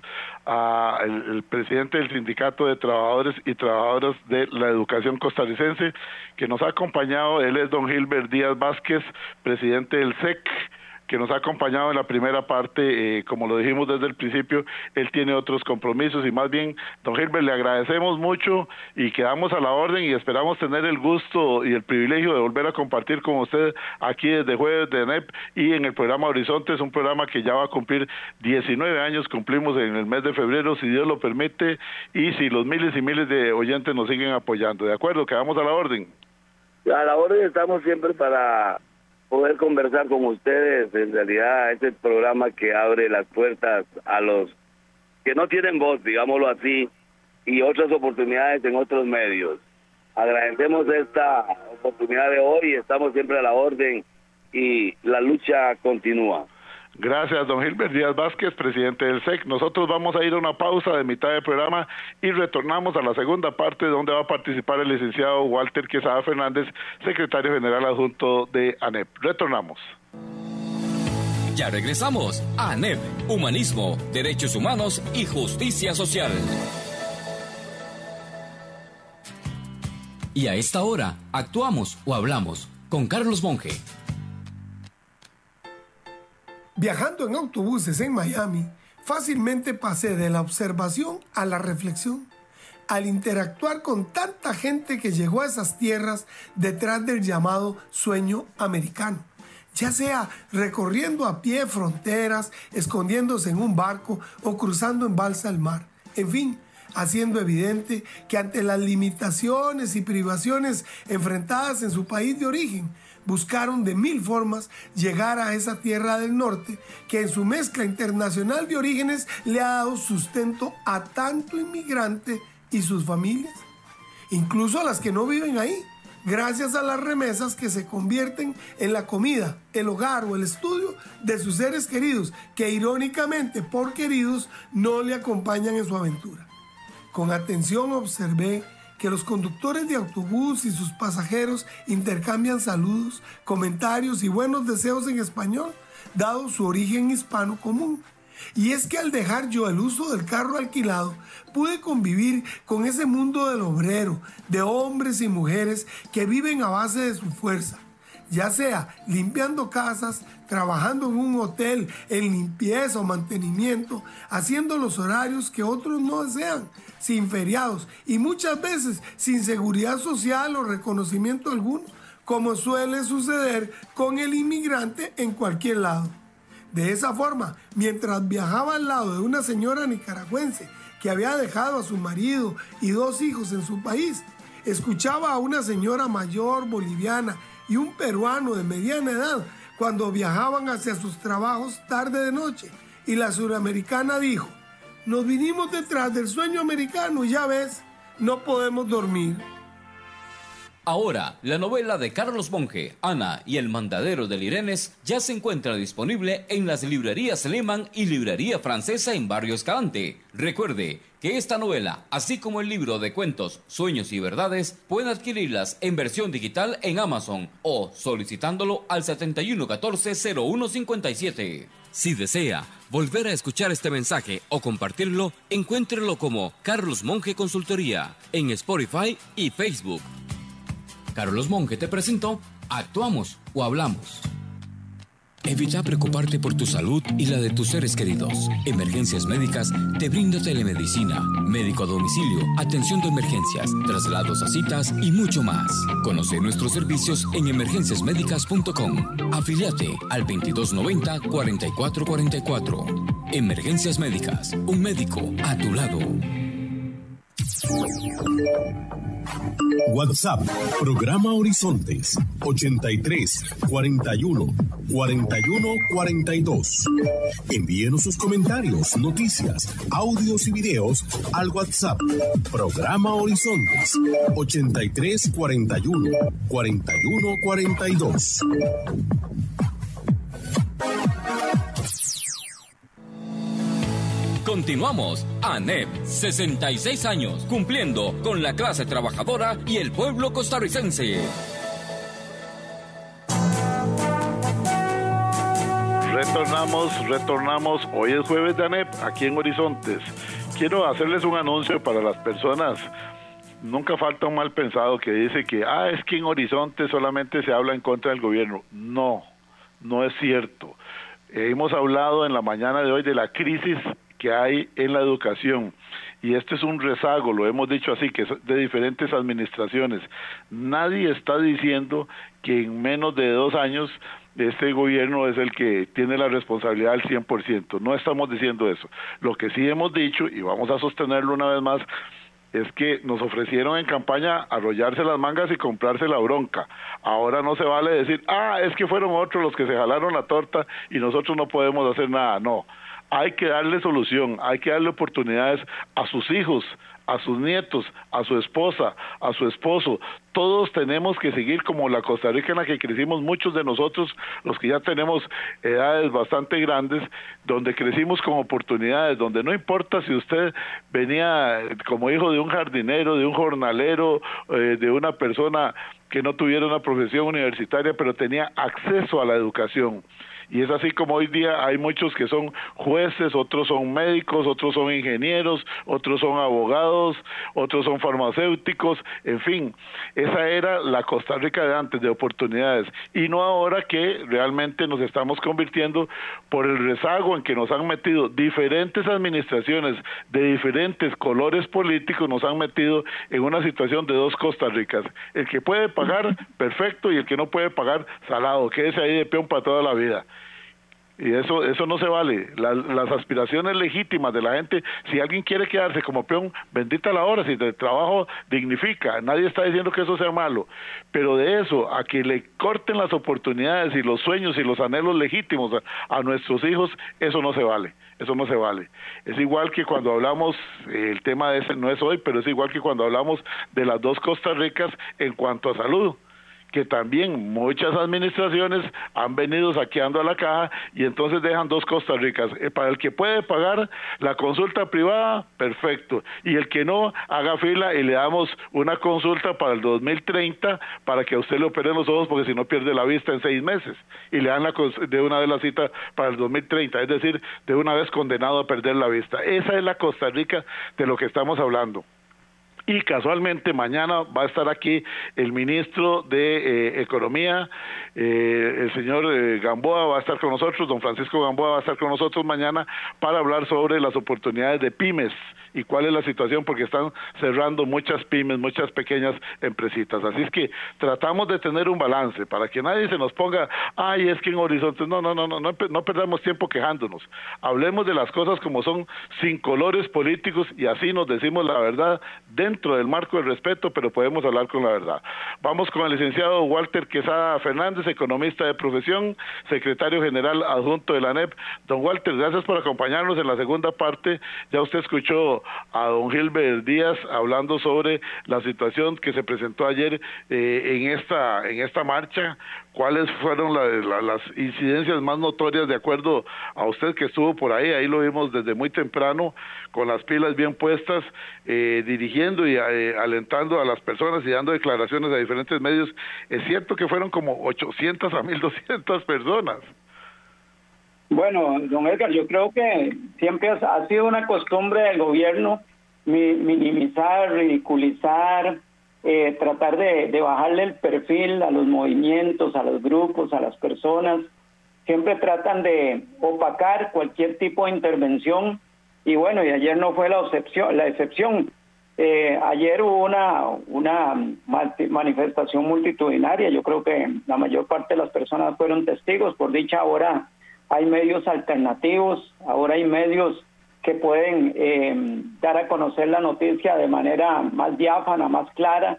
[SPEAKER 5] al el presidente del Sindicato de Trabajadores y Trabajadoras de la Educación Costarricense, que nos ha acompañado. Él es don Gilbert Díaz Vázquez, presidente del S E C, que nos ha acompañado en la primera parte. Eh, como lo dijimos desde el principio, él tiene otros compromisos y más bien, don Gilbert, le agradecemos mucho y quedamos a la orden y esperamos tener el gusto y el privilegio de volver a compartir con usted aquí desde Jueves de ANEP y en el programa Horizonte. Es un programa que ya va a cumplir diecinueve años, cumplimos en el mes de febrero, si Dios lo permite, y si los miles y miles de oyentes nos siguen apoyando. ¿De acuerdo? Quedamos a la orden.
[SPEAKER 6] A la orden estamos siempre para poder conversar con ustedes. En realidad este programa que abre las puertas a los que no tienen voz, digámoslo así, y otras oportunidades en otros medios. Agradecemos esta oportunidad de hoy, estamos siempre a la orden y la lucha continúa.
[SPEAKER 5] Gracias, don Gilbert Díaz Vázquez, presidente del S E C. Nosotros vamos a ir a una pausa de mitad del programa y retornamos a la segunda parte, donde va a participar el licenciado Walter Quesada Fernández, secretario general adjunto de ANEP. Retornamos.
[SPEAKER 2] Ya regresamos a ANEP, Humanismo, Derechos Humanos y Justicia Social. Y a esta hora, actuamos o hablamos con Carlos Monge.
[SPEAKER 7] Viajando en autobuses en Miami, fácilmente pasé de la observación a la reflexión, al interactuar con tanta gente que llegó a esas tierras detrás del llamado sueño americano, ya sea recorriendo a pie fronteras, escondiéndose en un barco o cruzando en balsa el mar. En fin, haciendo evidente que ante las limitaciones y privaciones enfrentadas en su país de origen, buscaron de mil formas llegar a esa tierra del norte que en su mezcla internacional de orígenes le ha dado sustento a tanto inmigrante y sus familias, incluso a las que no viven ahí, gracias a las remesas que se convierten en la comida, el hogar o el estudio de sus seres queridos, que irónicamente por queridos no le acompañan en su aventura. Con atención observé que los conductores de autobús y sus pasajeros intercambian saludos, comentarios y buenos deseos en español, dado su origen hispano común. Y es que al dejar yo el uso del carro alquilado, pude convivir con ese mundo del obrero, de hombres y mujeres que viven a base de su fuerza, ya sea limpiando casas, trabajando en un hotel, en limpieza o mantenimiento, haciendo los horarios que otros no desean, sin feriados y muchas veces sin seguridad social o reconocimiento alguno, como suele suceder con el inmigrante en cualquier lado. De esa forma, mientras viajaba al lado de una señora nicaragüense que había dejado a su marido y dos hijos en su país, escuchaba a una señora mayor boliviana y un peruano de mediana edad cuando viajaban hacia sus trabajos tarde de noche, y la suramericana dijo: nos vinimos detrás del sueño americano y ya ves, no podemos dormir.
[SPEAKER 2] Ahora, la novela de Carlos Monge, Ana y el mandadero del Irenes, ya se encuentra disponible en las librerías Lehmann y Librería Francesa en Barrio Escalante. Recuerde que esta novela, así como el libro de cuentos Sueños y Verdades, pueden adquirirlas en versión digital en Amazon o solicitándolo al setenta y uno catorce cero uno cincuenta y siete. Si desea volver a escuchar este mensaje o compartirlo, encuéntrelo como Carlos Monge Consultoría en Spotify y Facebook. Carlos Monge te presentó Actuamos o Hablamos. Evita preocuparte por tu salud y la de tus seres queridos. Emergencias Médicas te brinda telemedicina, médico a domicilio, atención de emergencias, traslados a citas y mucho más. Conoce nuestros servicios en emergencias médicas punto com. Afíliate al veintidós noventa cuarenta y cuatro cuarenta y cuatro. Emergencias Médicas, un médico a tu lado.
[SPEAKER 4] WhatsApp, programa Horizontes, ochenta y tres, cuarenta y uno, cuarenta y uno, cuarenta y dos. Envíenos sus comentarios, noticias, audios y videos al WhatsApp, programa Horizontes, ochenta y tres, cuarenta y uno, cuarenta y uno, cuarenta y dos.
[SPEAKER 2] Continuamos. ANEP, sesenta y seis años, cumpliendo con la clase trabajadora y el pueblo costarricense.
[SPEAKER 5] Retornamos, retornamos. Hoy es jueves de ANEP, aquí en Horizontes. Quiero hacerles un anuncio para las personas. Nunca falta un mal pensado que dice que, ah, es que en Horizontes solamente se habla en contra del gobierno. No, no es cierto. Hemos hablado en la mañana de hoy de la crisis que hay en la educación, y este es un rezago, lo hemos dicho así, que es de diferentes administraciones. Nadie está diciendo que en menos de dos años este gobierno es el que tiene la responsabilidad al cien por ciento, no estamos diciendo eso. Lo que sí hemos dicho, y vamos a sostenerlo una vez más, es que nos ofrecieron en campaña arrollarse las mangas y comprarse la bronca. Ahora no se vale decir, ah, es que fueron otros los que se jalaron la torta y nosotros no podemos hacer nada. No, hay que darle solución, hay que darle oportunidades a sus hijos, a sus nietos, a su esposa, a su esposo. Todos tenemos que seguir como la Costa Rica en la que crecimos, muchos de nosotros, los que ya tenemos edades bastante grandes, donde crecimos con oportunidades, donde no importa si usted venía como hijo de un jardinero, de un jornalero, eh, de una persona que no tuviera una profesión universitaria, pero tenía acceso a la educación. Y es así como hoy día hay muchos que son jueces, otros son médicos, otros son ingenieros, otros son abogados, otros son farmacéuticos, en fin, esa era la Costa Rica de antes, de oportunidades, y no ahora que realmente nos estamos convirtiendo por el rezago en que nos han metido diferentes administraciones de diferentes colores políticos, nos han metido en una situación de dos Costa Ricas, el que puede pagar, perfecto, y el que no puede pagar, salado, quédese ahí de peón para toda la vida. Y eso eso no se vale. Las, las aspiraciones legítimas de la gente, si alguien quiere quedarse como peón, bendita la hora, si el trabajo dignifica, nadie está diciendo que eso sea malo, pero de eso a que le corten las oportunidades y los sueños y los anhelos legítimos a, a nuestros hijos, eso no se vale, eso no se vale. Es igual que cuando hablamos, eh, el tema de ese no es hoy, pero es igual que cuando hablamos de las dos Costa Ricas en cuanto a salud, que también muchas administraciones han venido saqueando a la caja y entonces dejan dos Costa Ricas. Eh, para el que puede pagar la consulta privada, perfecto, y el que no, haga fila y le damos una consulta para el dos mil treinta para que a usted le operen los ojos, porque si no pierde la vista en seis meses, y le dan la, de una vez la cita para el dos mil treinta, es decir, de una vez condenado a perder la vista. Esa es la Costa Rica de lo que estamos hablando. Y casualmente mañana va a estar aquí el ministro de eh, Economía, eh, el señor eh, Gamboa va a estar con nosotros, don Francisco Gamboa va a estar con nosotros mañana para hablar sobre las oportunidades de pymes y cuál es la situación, porque están cerrando muchas pymes, muchas pequeñas empresitas. Así es que tratamos de tener un balance para que nadie se nos ponga, ay, es que en Horizontes, no, no, no, no, no, no perdamos tiempo quejándonos. Hablemos de las cosas como son, sin colores políticos, y así nos decimos la verdad dentro del marco del respeto, pero podemos hablar con la verdad. Vamos con el licenciado Walter Quesada Fernández, economista de profesión, secretario general adjunto de la A N E P. Don Walter, gracias por acompañarnos en la segunda parte. Ya usted escuchó a don Gilbert Díaz hablando sobre la situación que se presentó ayer eh, en esta en esta marcha. ¿Cuáles fueron la, la, las incidencias más notorias de acuerdo a usted que estuvo por ahí? Ahí lo vimos desde muy temprano, con las pilas bien puestas, eh, dirigiendo y eh, alentando a las personas y dando declaraciones a diferentes medios. Es cierto que fueron como ochocientas a mil doscientas personas.
[SPEAKER 8] Bueno, don Edgar, yo creo que siempre ha sido una costumbre del gobierno mi, minimizar, ridiculizar, eh, tratar de, de bajarle el perfil a los movimientos, a los grupos, a las personas. Siempre tratan de opacar cualquier tipo de intervención y bueno, y ayer no fue la excepción. La excepción. Eh, ayer hubo una, una manifestación multitudinaria. Yo creo que la mayor parte de las personas fueron testigos. Por dicha, ahora hay medios alternativos, ahora hay medios que pueden eh, dar a conocer la noticia de manera más diáfana, más clara,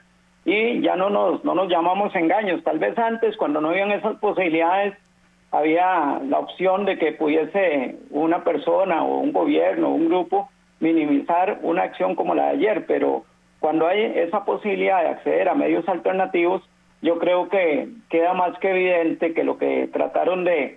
[SPEAKER 8] y ya no nos, no nos llamamos engaños. Tal vez antes, cuando no habían esas posibilidades, había la opción de que pudiese una persona o un gobierno o un grupo minimizar una acción como la de ayer, pero cuando hay esa posibilidad de acceder a medios alternativos, yo creo que queda más que evidente que lo que trataron de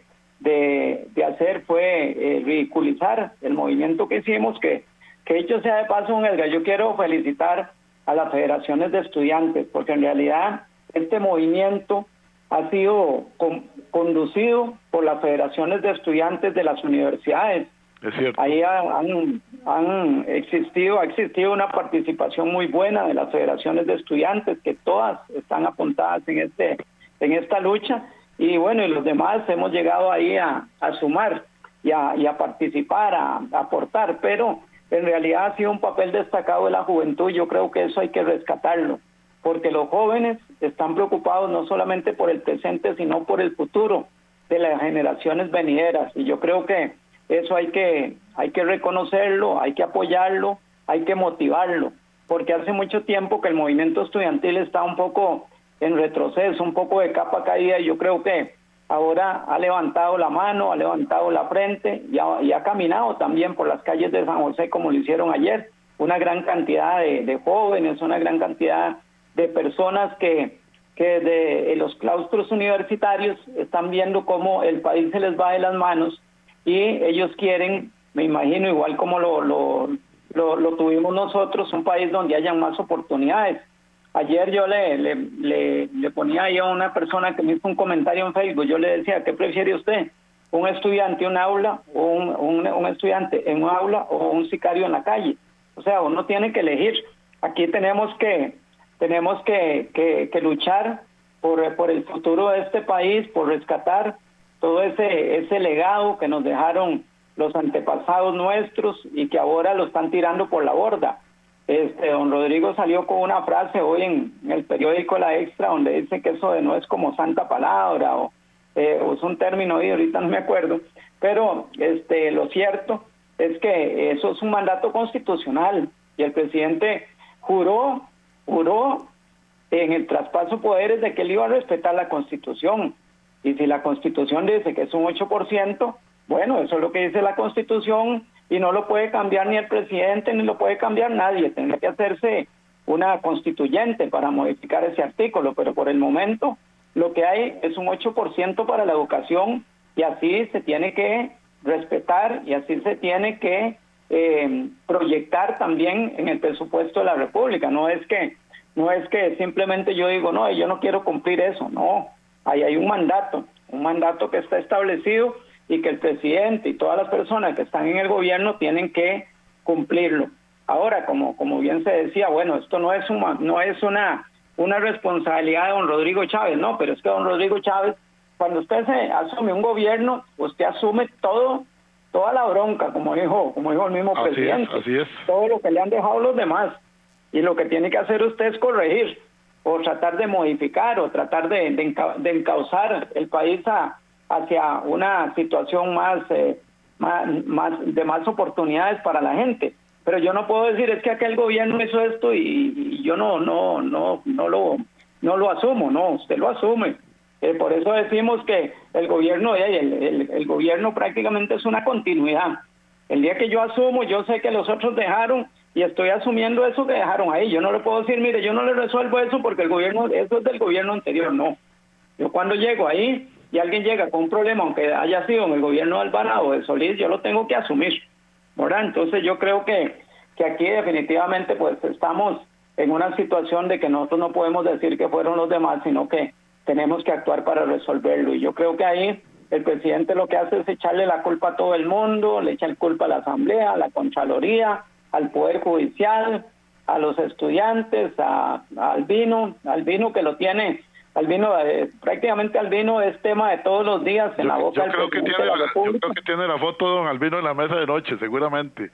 [SPEAKER 8] De, de hacer fue eh, ridiculizar el movimiento que hicimos, que, que dicho sea de paso, don Edgar, yo quiero felicitar a las federaciones de estudiantes, porque en realidad este movimiento ha sido con, conducido por las federaciones de estudiantes de las universidades.
[SPEAKER 5] Es cierto.
[SPEAKER 8] Ahí han, han existido, ha existido una participación muy buena de las federaciones de estudiantes, que todas están apuntadas en este, en esta lucha. Y bueno, y los demás hemos llegado ahí a, a sumar y a, y a participar, a, a aportar, pero en realidad ha sido un papel destacado de la juventud. Yo creo que eso hay que rescatarlo, porque los jóvenes están preocupados no solamente por el presente, sino por el futuro de las generaciones venideras, y yo creo que eso hay que, hay que reconocerlo, hay que apoyarlo, hay que motivarlo, porque hace mucho tiempo que el movimiento estudiantil está un poco en retroceso, un poco de capa caída, y yo creo que ahora ha levantado la mano, ha levantado la frente y ha, y ha caminado también por las calles de San José como lo hicieron ayer. Una gran cantidad de, de jóvenes, una gran cantidad de personas que, que de los claustros universitarios están viendo cómo el país se les va de las manos y ellos quieren, me imagino, igual como lo, lo, lo, lo tuvimos nosotros, un país donde hayan más oportunidades. Ayer yo le, le, le, le ponía ahí a una persona que me hizo un comentario en Facebook, yo le decía, ¿qué prefiere usted? ¿Un estudiante en un aula, o un, un, un estudiante en un aula o un sicario en la calle? O sea, uno tiene que elegir. Aquí tenemos que tenemos que, que, que luchar por, por el futuro de este país, por rescatar todo ese, ese legado que nos dejaron los antepasados nuestros y que ahora lo están tirando por la borda. Este, don Rodrigo salió con una frase hoy en, en el periódico La Extra, donde dice que eso de no es como santa palabra, o, eh, o es un término ahí, ahorita no me acuerdo, pero este, lo cierto es que eso es un mandato constitucional y el presidente juró, juró en el traspaso de poderes de que él iba a respetar la Constitución. Y si la Constitución dice que es un ocho por ciento, bueno, eso es lo que dice la Constitución y no lo puede cambiar ni el presidente ni lo puede cambiar nadie. Tendría que hacerse una constituyente para modificar ese artículo, pero por el momento lo que hay es un ocho por ciento para la educación y así se tiene que respetar y así se tiene que eh, proyectar también en el presupuesto de la República. No es que no es que simplemente yo digo, no, yo no quiero cumplir eso, no. Ahí hay un mandato, un mandato que está establecido y que el presidente y todas las personas que están en el gobierno tienen que cumplirlo. Ahora, como como bien se decía, bueno, esto no es una, no es una, una responsabilidad de don Rodrigo Chávez, no, pero es que don Rodrigo Chávez, cuando usted se asume un gobierno, usted asume todo, toda la bronca, como dijo, como dijo el mismo
[SPEAKER 5] así
[SPEAKER 8] presidente,
[SPEAKER 5] es, así es.
[SPEAKER 8] todo lo que le han dejado los demás. Y lo que tiene que hacer usted es corregir, o tratar de modificar, o tratar de, de, enca de encauzar el país a, hacia una situación más, eh, más, más de más oportunidades para la gente. Pero yo no puedo decir es que aquel gobierno hizo esto y, y yo no no no no lo no lo asumo, no, usted lo asume. Eh, por eso decimos que el gobierno el, el, el gobierno prácticamente es una continuidad. El día que yo asumo, yo sé que los otros dejaron y estoy asumiendo eso que dejaron ahí. Yo no le puedo decir, mire, yo no le resuelvo eso porque el gobierno, eso es del gobierno anterior, no. Yo cuando llego ahí y alguien llega con un problema, aunque haya sido en el gobierno de Alvarado o de Solís, yo lo tengo que asumir, ¿verdad? Entonces yo creo que, que aquí definitivamente pues estamos en una situación de que nosotros no podemos decir que fueron los demás, sino que tenemos que actuar para resolverlo. Y yo creo que ahí el presidente lo que hace es echarle la culpa a todo el mundo, le echa la culpa a la Asamblea, a la Contraloría, al Poder Judicial, a los estudiantes, a, a Albino, Albino que lo tiene, Albino, eh, prácticamente Albino es tema de todos los días en
[SPEAKER 5] yo,
[SPEAKER 8] la boca
[SPEAKER 5] yo
[SPEAKER 8] del
[SPEAKER 5] creo que
[SPEAKER 8] presidente
[SPEAKER 5] tiene
[SPEAKER 8] de la
[SPEAKER 5] la,
[SPEAKER 8] República.
[SPEAKER 5] Yo creo que tiene la foto de don Albino en la mesa de noche, seguramente.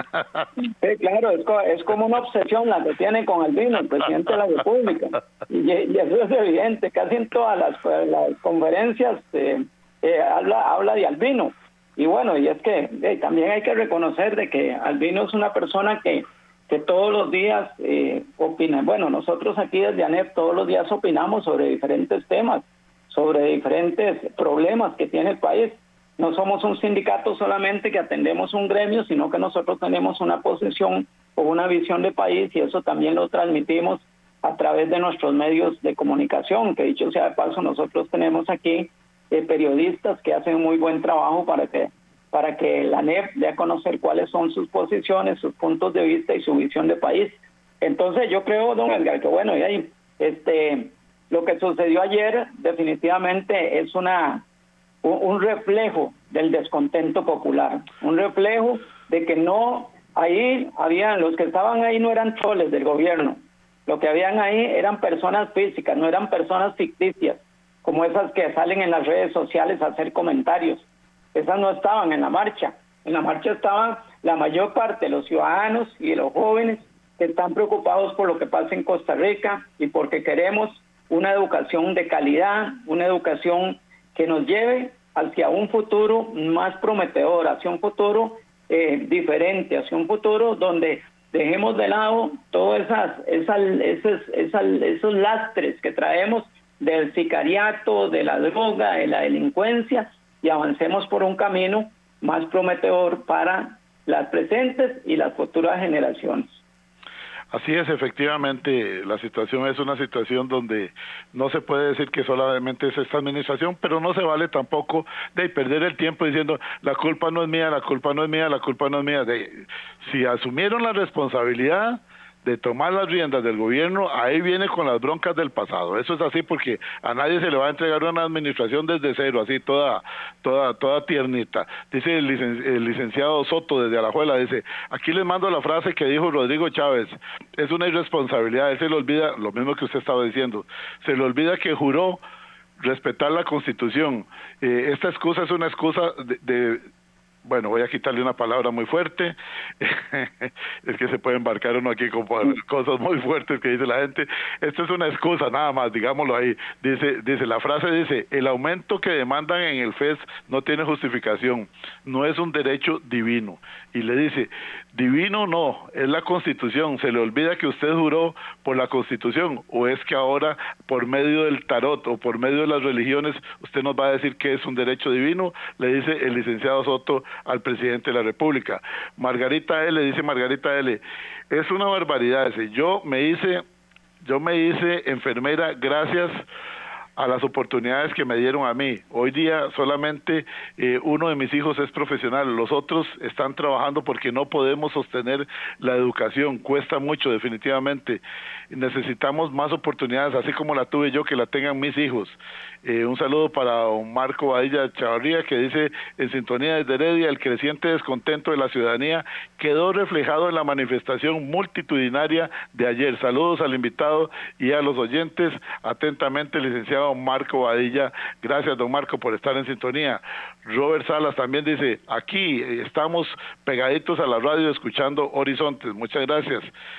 [SPEAKER 8] Sí, claro, es, co es como una obsesión la que tiene con Albino, el presidente de la República. Y, y eso es evidente, casi en todas las, las conferencias eh, eh, habla, habla de Albino. Y bueno, y es que eh, también hay que reconocer de que Albino es una persona que, que todos los días eh, opina. Bueno, nosotros aquí desde ANEP todos los días opinamos sobre diferentes temas, sobre diferentes problemas que tiene el país. No somos un sindicato solamente que atendemos un gremio, sino que nosotros tenemos una posición o una visión de país y eso también lo transmitimos a través de nuestros medios de comunicación, que dicho sea de paso, nosotros tenemos aquí eh, periodistas que hacen muy buen trabajo para que para que la ANEP dé a conocer cuáles son sus posiciones, sus puntos de vista y su visión de país. Entonces yo creo, don Edgar, que bueno, y ahí, este, lo que sucedió ayer definitivamente es una un, un reflejo del descontento popular, un reflejo de que no, ahí habían, los que estaban ahí no eran troles del gobierno, lo que habían ahí eran personas físicas, no eran personas ficticias, como esas que salen en las redes sociales a hacer comentarios. Esas no estaban en la marcha. En la marcha estaban la mayor parte de los ciudadanos y de los jóvenes que están preocupados por lo que pasa en Costa Rica y porque queremos una educación de calidad, una educación que nos lleve hacia un futuro más prometedor, hacia un futuro eh, diferente, hacia un futuro donde dejemos de lado todos esas, esas, esos, esas, esos lastres que traemos del sicariato, de la droga, de la delincuencia, y avancemos por un camino más prometedor para las presentes y las futuras generaciones.
[SPEAKER 5] Así es, efectivamente, la situación es una situación donde no se puede decir que solamente es esta administración, pero no se vale tampoco de perder el tiempo diciendo la culpa no es mía, la culpa no es mía, la culpa no es mía. De, si asumieron la responsabilidad de tomar las riendas del gobierno, ahí viene con las broncas del pasado. Eso es así porque a nadie se le va a entregar una administración desde cero, así toda toda toda tiernita. Dice el, licen, el licenciado Soto desde Alajuela, dice, aquí les mando la frase que dijo Rodrigo Chávez, es una irresponsabilidad, él se le olvida, lo mismo que usted estaba diciendo, se le olvida que juró respetar la Constitución. Eh, esta excusa es una excusa de, de bueno, voy a quitarle una palabra muy fuerte, es que se puede embarcar uno aquí con cosas muy fuertes que dice la gente. Esto es una excusa nada más, digámoslo ahí. Dice, dice la frase dice, el aumento que demandan en el F E S no tiene justificación, no es un derecho divino. Y le dice, divino no, es la Constitución, se le olvida que usted juró por la Constitución, o es que ahora por medio del tarot o por medio de las religiones usted nos va a decir que es un derecho divino, le dice el licenciado Soto al presidente de la República. Margarita L, dice Margarita L, es una barbaridad ese, yo me hice, yo me hice enfermera gracias a las oportunidades que me dieron a mí. Hoy día solamente eh, uno de mis hijos es profesional, los otros están trabajando porque no podemos sostener la educación, cuesta mucho definitivamente. Necesitamos más oportunidades, así como la tuve yo, que la tengan mis hijos. Eh, un saludo para don Marco Badilla Chavarría, que dice, en sintonía desde Heredia, el creciente descontento de la ciudadanía quedó reflejado en la manifestación multitudinaria de ayer. Saludos al invitado y a los oyentes. Atentamente, licenciado Marco Badilla. Gracias, don Marco, por estar en sintonía. Robert Salas también dice, aquí estamos pegaditos a la radio escuchando Horizontes. Muchas gracias.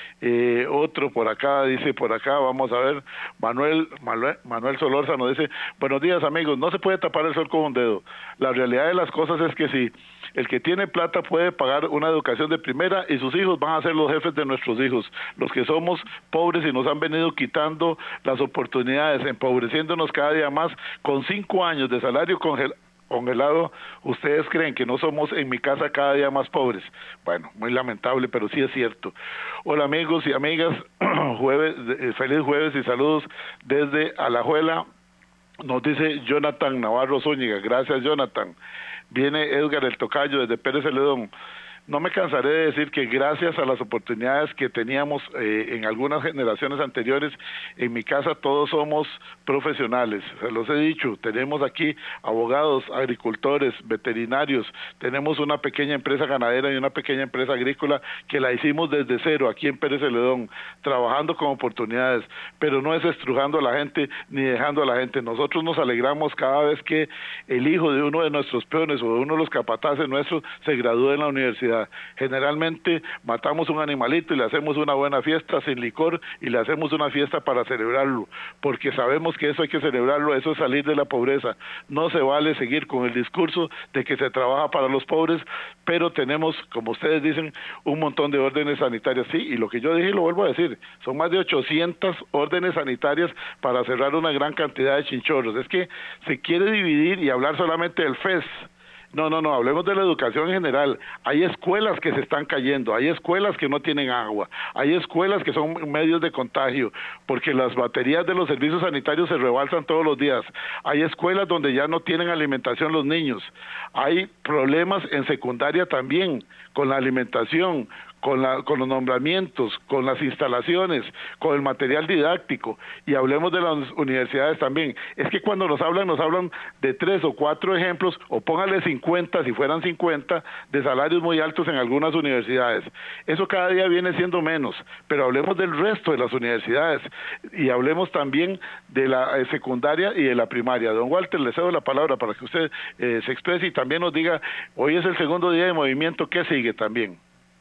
[SPEAKER 5] Eh, otro por acá, dice por acá, vamos a ver, Manuel, Manuel, Manuel Solórzano dice, buenos días amigos, no se puede tapar el sol con un dedo. La realidad de las cosas es que sí, el que tiene plata puede pagar una educación de primera y sus hijos van a ser los jefes de nuestros hijos. Los que somos pobres y nos han venido quitando las oportunidades, empobreciéndonos cada día más, con cinco años de salario congelado, congelado, ¿ustedes creen que no somos en mi casa cada día más pobres? Bueno, muy lamentable, pero sí es cierto. Hola amigos y amigas, jueves, feliz jueves y saludos desde Alajuela, nos dice Jonathan Navarro Zúñiga. Gracias, Jonathan. Viene Edgar el Tocayo desde Pérez Celedón. No me cansaré de decir que gracias a las oportunidades que teníamos eh, en algunas generaciones anteriores, en mi casa todos somos profesionales, se los he dicho, tenemos aquí abogados, agricultores, veterinarios, tenemos una pequeña empresa ganadera y una pequeña empresa agrícola que la hicimos desde cero aquí en Pérez Celedón, trabajando con oportunidades, pero no es estrujando a la gente ni dejando a la gente. Nosotros nos alegramos cada vez que el hijo de uno de nuestros peones o de uno de los capataces nuestros se gradúa en la universidad. Generalmente matamos un animalito y le hacemos una buena fiesta sin licor y le hacemos una fiesta para celebrarlo, porque sabemos que eso hay que celebrarlo, eso es salir de la pobreza. No se vale seguir con el discurso de que se trabaja para los pobres, pero tenemos, como ustedes dicen, un montón de órdenes sanitarias. Sí, y lo que yo dije lo vuelvo a decir, son más de ochocientas órdenes sanitarias para cerrar una gran cantidad de chinchorros. Es que se quiere dividir y hablar solamente del F E S. No, no, no, hablemos de la educación en general. Hay escuelas que se están cayendo, hay escuelas que no tienen agua, hay escuelas que son medios de contagio, porque las baterías de los servicios sanitarios se rebalsan todos los días. Hay escuelas donde ya no tienen alimentación los niños. Hay problemas en secundaria también, con la alimentación, con, la, con los nombramientos, con las instalaciones, con el material didáctico, y hablemos de las universidades también. Es que cuando nos hablan, nos hablan de tres o cuatro ejemplos, o póngale cincuenta, si fueran cincuenta, de salarios muy altos en algunas universidades. Eso cada día viene siendo menos, pero hablemos del resto de las universidades, y hablemos también de la eh, secundaria y de la primaria. Don Walter, le cedo la palabra para que usted eh, se exprese y también nos diga, hoy es el segundo día de movimiento, ¿qué sigue también?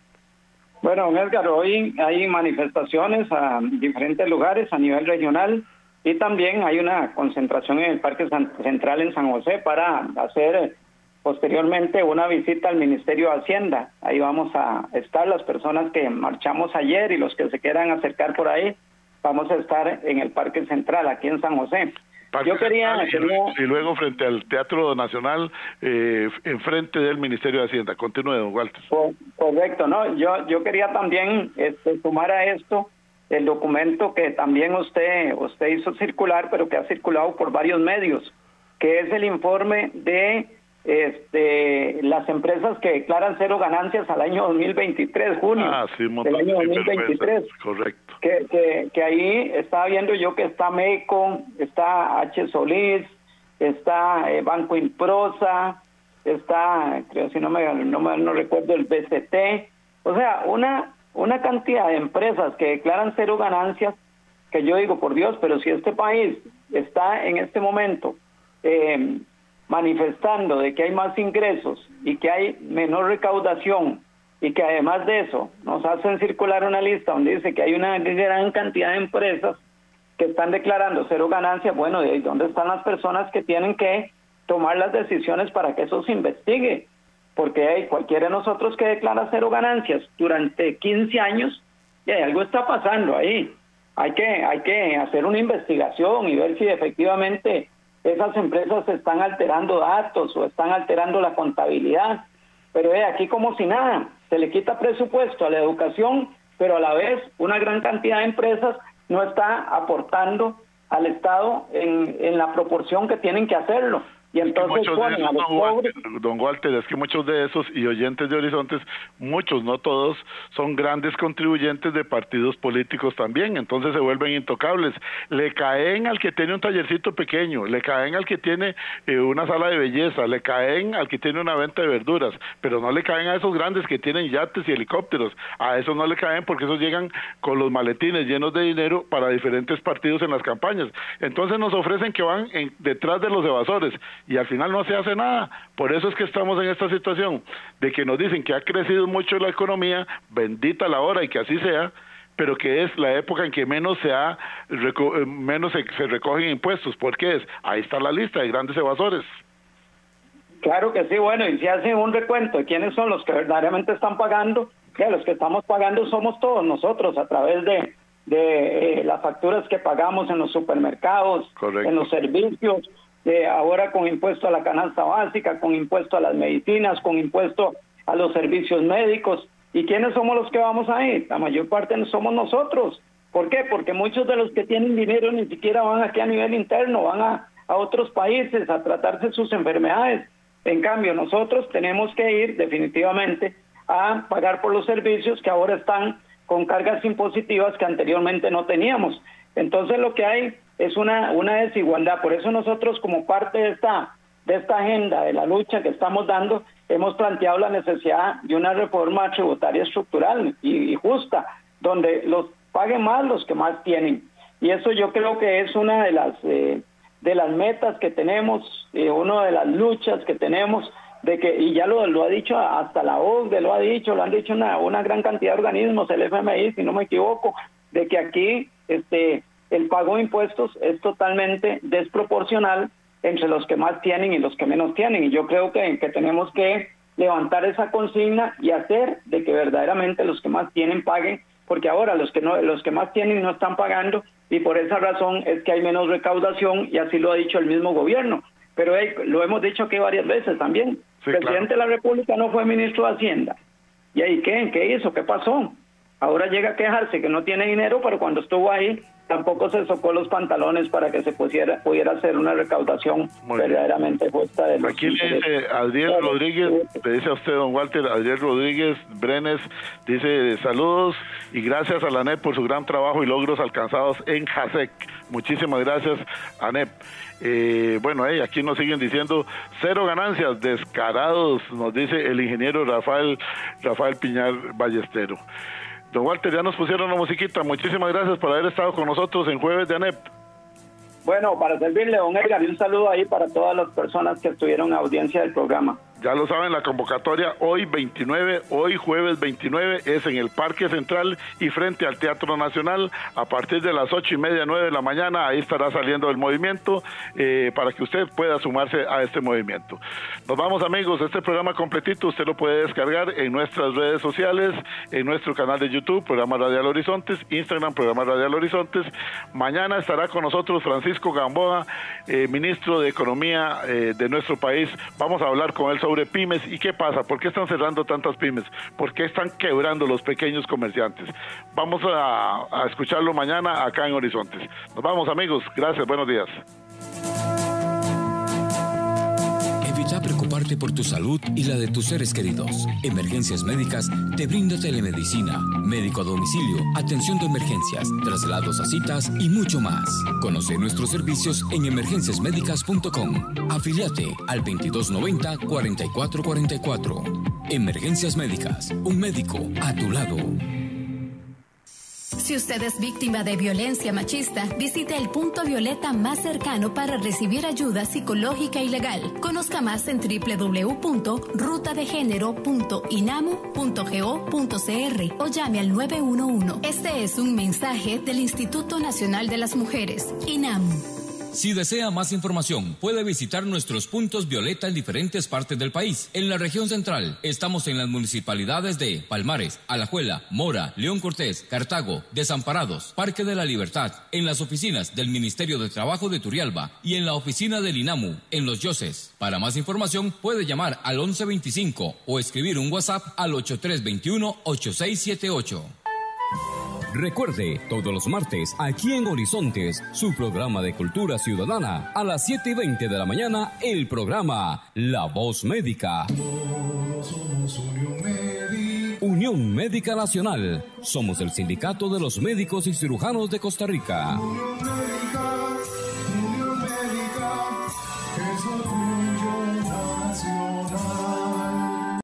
[SPEAKER 8] Bueno, don Edgar, hoy hay manifestaciones a diferentes lugares a nivel regional y también hay una concentración en el Parque Central en San José para hacer posteriormente una visita al Ministerio de Hacienda. Ahí vamos a estar las personas que marchamos ayer y los que se quieran acercar por ahí, vamos a estar en el Parque Central, aquí en San José. Yo quería
[SPEAKER 5] y, luego, y luego frente al Teatro Nacional, eh, enfrente del Ministerio de Hacienda. Continúe, don Walter.
[SPEAKER 8] Correcto, no, yo yo quería también este, sumar a esto el documento que también usted usted hizo circular, pero que ha circulado por varios medios, que es el informe de este las empresas que declaran cero ganancias al año dos mil veintitrés, junio
[SPEAKER 5] ah, sí,
[SPEAKER 8] del año dos mil veintitrés.
[SPEAKER 5] Correcto.
[SPEAKER 8] Que, que, que ahí estaba viendo yo que está MECO, está H. Solís, está eh, Banco Improsa, está, creo si no me no, me, no recuerdo, el B C T, o sea, una una cantidad de empresas que declaran cero ganancias, que yo digo, por Dios, pero si este país está en este momento eh, manifestando de que hay más ingresos y que hay menor recaudación, y que además de eso nos hacen circular una lista donde dice que hay una gran cantidad de empresas que están declarando cero ganancias, bueno, ¿de dónde están las personas que tienen que tomar las decisiones para que eso se investigue? Porque hay cualquiera de nosotros que declara cero ganancias durante quince años, y algo está pasando ahí. Hay que, hay que hacer una investigación y ver si efectivamente esas empresas están alterando datos o están alterando la contabilidad. Pero eh, aquí como si nada, se le quita presupuesto a la educación, pero a la vez una gran cantidad de empresas no está aportando al Estado en, en la proporción que tienen que hacerlo. Y entonces,
[SPEAKER 5] es que muchos de esos, don, Walter, don Walter, es que muchos de esos y oyentes de Horizontes, muchos, no todos, son grandes contribuyentes de partidos políticos también, entonces se vuelven intocables. Le caen al que tiene un tallercito pequeño, le caen al que tiene eh, una sala de belleza, le caen al que tiene una venta de verduras, pero no le caen a esos grandes que tienen yates y helicópteros. A esos no le caen porque esos llegan con los maletines llenos de dinero para diferentes partidos en las campañas. Entonces nos ofrecen que van en, detrás de los evasores, y al final no se hace nada. Por eso es que estamos en esta situación de que nos dicen que ha crecido mucho la economía, bendita la hora y que así sea, pero que es la época en que menos se ha menos se, se recogen impuestos. ¿Por qué es? Ahí está la lista de grandes evasores.
[SPEAKER 8] Claro que sí, bueno, y si hacen un recuento de quiénes son los que verdaderamente están pagando, que los que estamos pagando somos todos nosotros a través de, de eh, las facturas que pagamos en los supermercados, correcto, en los servicios, de ahora con impuesto a la canasta básica, con impuesto a las medicinas, con impuesto a los servicios médicos. ¿Y quiénes somos los que vamos ahí? La mayor parte somos nosotros. ¿Por qué? Porque muchos de los que tienen dinero ni siquiera van aquí a nivel interno, van a, a otros países a tratarse sus enfermedades. En cambio, nosotros tenemos que ir definitivamente a pagar por los servicios que ahora están con cargas impositivas que anteriormente no teníamos. Entonces lo que hay es una, una desigualdad. Por eso nosotros, como parte de esta, de esta agenda, de la lucha que estamos dando, hemos planteado la necesidad de una reforma tributaria estructural y, y justa, donde los paguen más los que más tienen. Y eso yo creo que es una de las, eh, de las metas que tenemos, eh, una de las luchas que tenemos, de que, y ya lo, lo ha dicho hasta la O C D E, lo ha dicho, lo han dicho una, una gran cantidad de organismos, el F M I, si no me equivoco, de que aquí este el pago de impuestos es totalmente desproporcional entre los que más tienen y los que menos tienen. Y yo creo que, que tenemos que levantar esa consigna y hacer de que verdaderamente los que más tienen paguen, porque ahora los que no, los que más tienen no están pagando, y por esa razón es que hay menos recaudación, y así lo ha dicho el mismo gobierno. Pero hey, lo hemos dicho aquí varias veces también. Sí, el presidente claro. de la República no fue ministro de Hacienda. ¿Y ahí qué? ¿Qué hizo? ¿Qué pasó? Ahora llega a quejarse que no tiene dinero, pero cuando estuvo ahí tampoco se socó los pantalones para que se pudiera, pudiera hacer una recaudación muy verdaderamente justa. De los
[SPEAKER 5] Aquí le dice Adriel pero, Rodríguez, le dice a usted, don Walter, Adriel Rodríguez Brenes, dice saludos y gracias a la ANEP por su gran trabajo y logros alcanzados en JASEC. Muchísimas gracias, ANEP. Eh, bueno, eh, aquí nos siguen diciendo cero ganancias, descarados, nos dice el ingeniero Rafael, Rafael Piñar Ballestero. Don Walter, ya nos pusieron la musiquita. Muchísimas gracias por haber estado con nosotros en Jueves de ANEP.
[SPEAKER 8] Bueno, para servirle, don Edgar, y un saludo ahí para todas las personas que estuvieron en audiencia del programa.
[SPEAKER 5] Ya lo saben, la convocatoria hoy veintinueve, hoy jueves veintinueve, es en el Parque Central y frente al Teatro Nacional, a partir de las ocho y media, nueve de la mañana, ahí estará saliendo el movimiento, eh, para que usted pueda sumarse a este movimiento. Nos vamos, amigos, este programa completito usted lo puede descargar en nuestras redes sociales, en nuestro canal de YouTube, Programa Radial Horizontes, Instagram, Programa Radial Horizontes. Mañana estará con nosotros Francisco Gamboa, eh, ministro de Economía eh, de nuestro país. Vamos a hablar con él sobre pymes y qué pasa, por qué están cerrando tantas pymes, por qué están quebrando los pequeños comerciantes. Vamos a, a escucharlo mañana acá en Horizontes. Nos vamos, amigos, gracias, buenos días.
[SPEAKER 2] Evita preocuparte por tu salud y la de tus seres queridos. Emergencias Médicas te brinda telemedicina, médico a domicilio, atención de emergencias, traslados a citas y mucho más. Conoce nuestros servicios en emergencias médicas punto com. Afíliate al veintidós noventa, cuarenta y cuatro cuarenta y cuatro. Emergencias Médicas, un médico a tu lado.
[SPEAKER 3] Si usted es víctima de violencia machista, visite el punto violeta más cercano para recibir ayuda psicológica y legal. Conozca más en doble u doble u doble u punto ruta de género punto inamu punto go punto cr o llame al nueve uno uno. Este es un mensaje del Instituto Nacional de las Mujeres, INAMU.
[SPEAKER 2] Si desea más información, puede visitar nuestros puntos violeta en diferentes partes del país. En la región central, estamos en las municipalidades de Palmares, Alajuela, Mora, León Cortés, Cartago, Desamparados, Parque de la Libertad, en las oficinas del Ministerio de Trabajo de Turrialba y en la oficina del INAMU, en Los Yoses. Para más información, puede llamar al once veinticinco o escribir un WhatsApp al ocho tres dos uno, ocho seis siete ocho.
[SPEAKER 9] Recuerde, todos los martes, aquí en Horizontes, su programa de cultura ciudadana, a las siete y veinte de la mañana, el programa La Voz Médica.
[SPEAKER 10] Todos somos Unión Médica.
[SPEAKER 9] Unión Médica Nacional. Somos el sindicato de los médicos y cirujanos de Costa Rica.
[SPEAKER 10] Unión Médica, Unión Médica, es orgullo.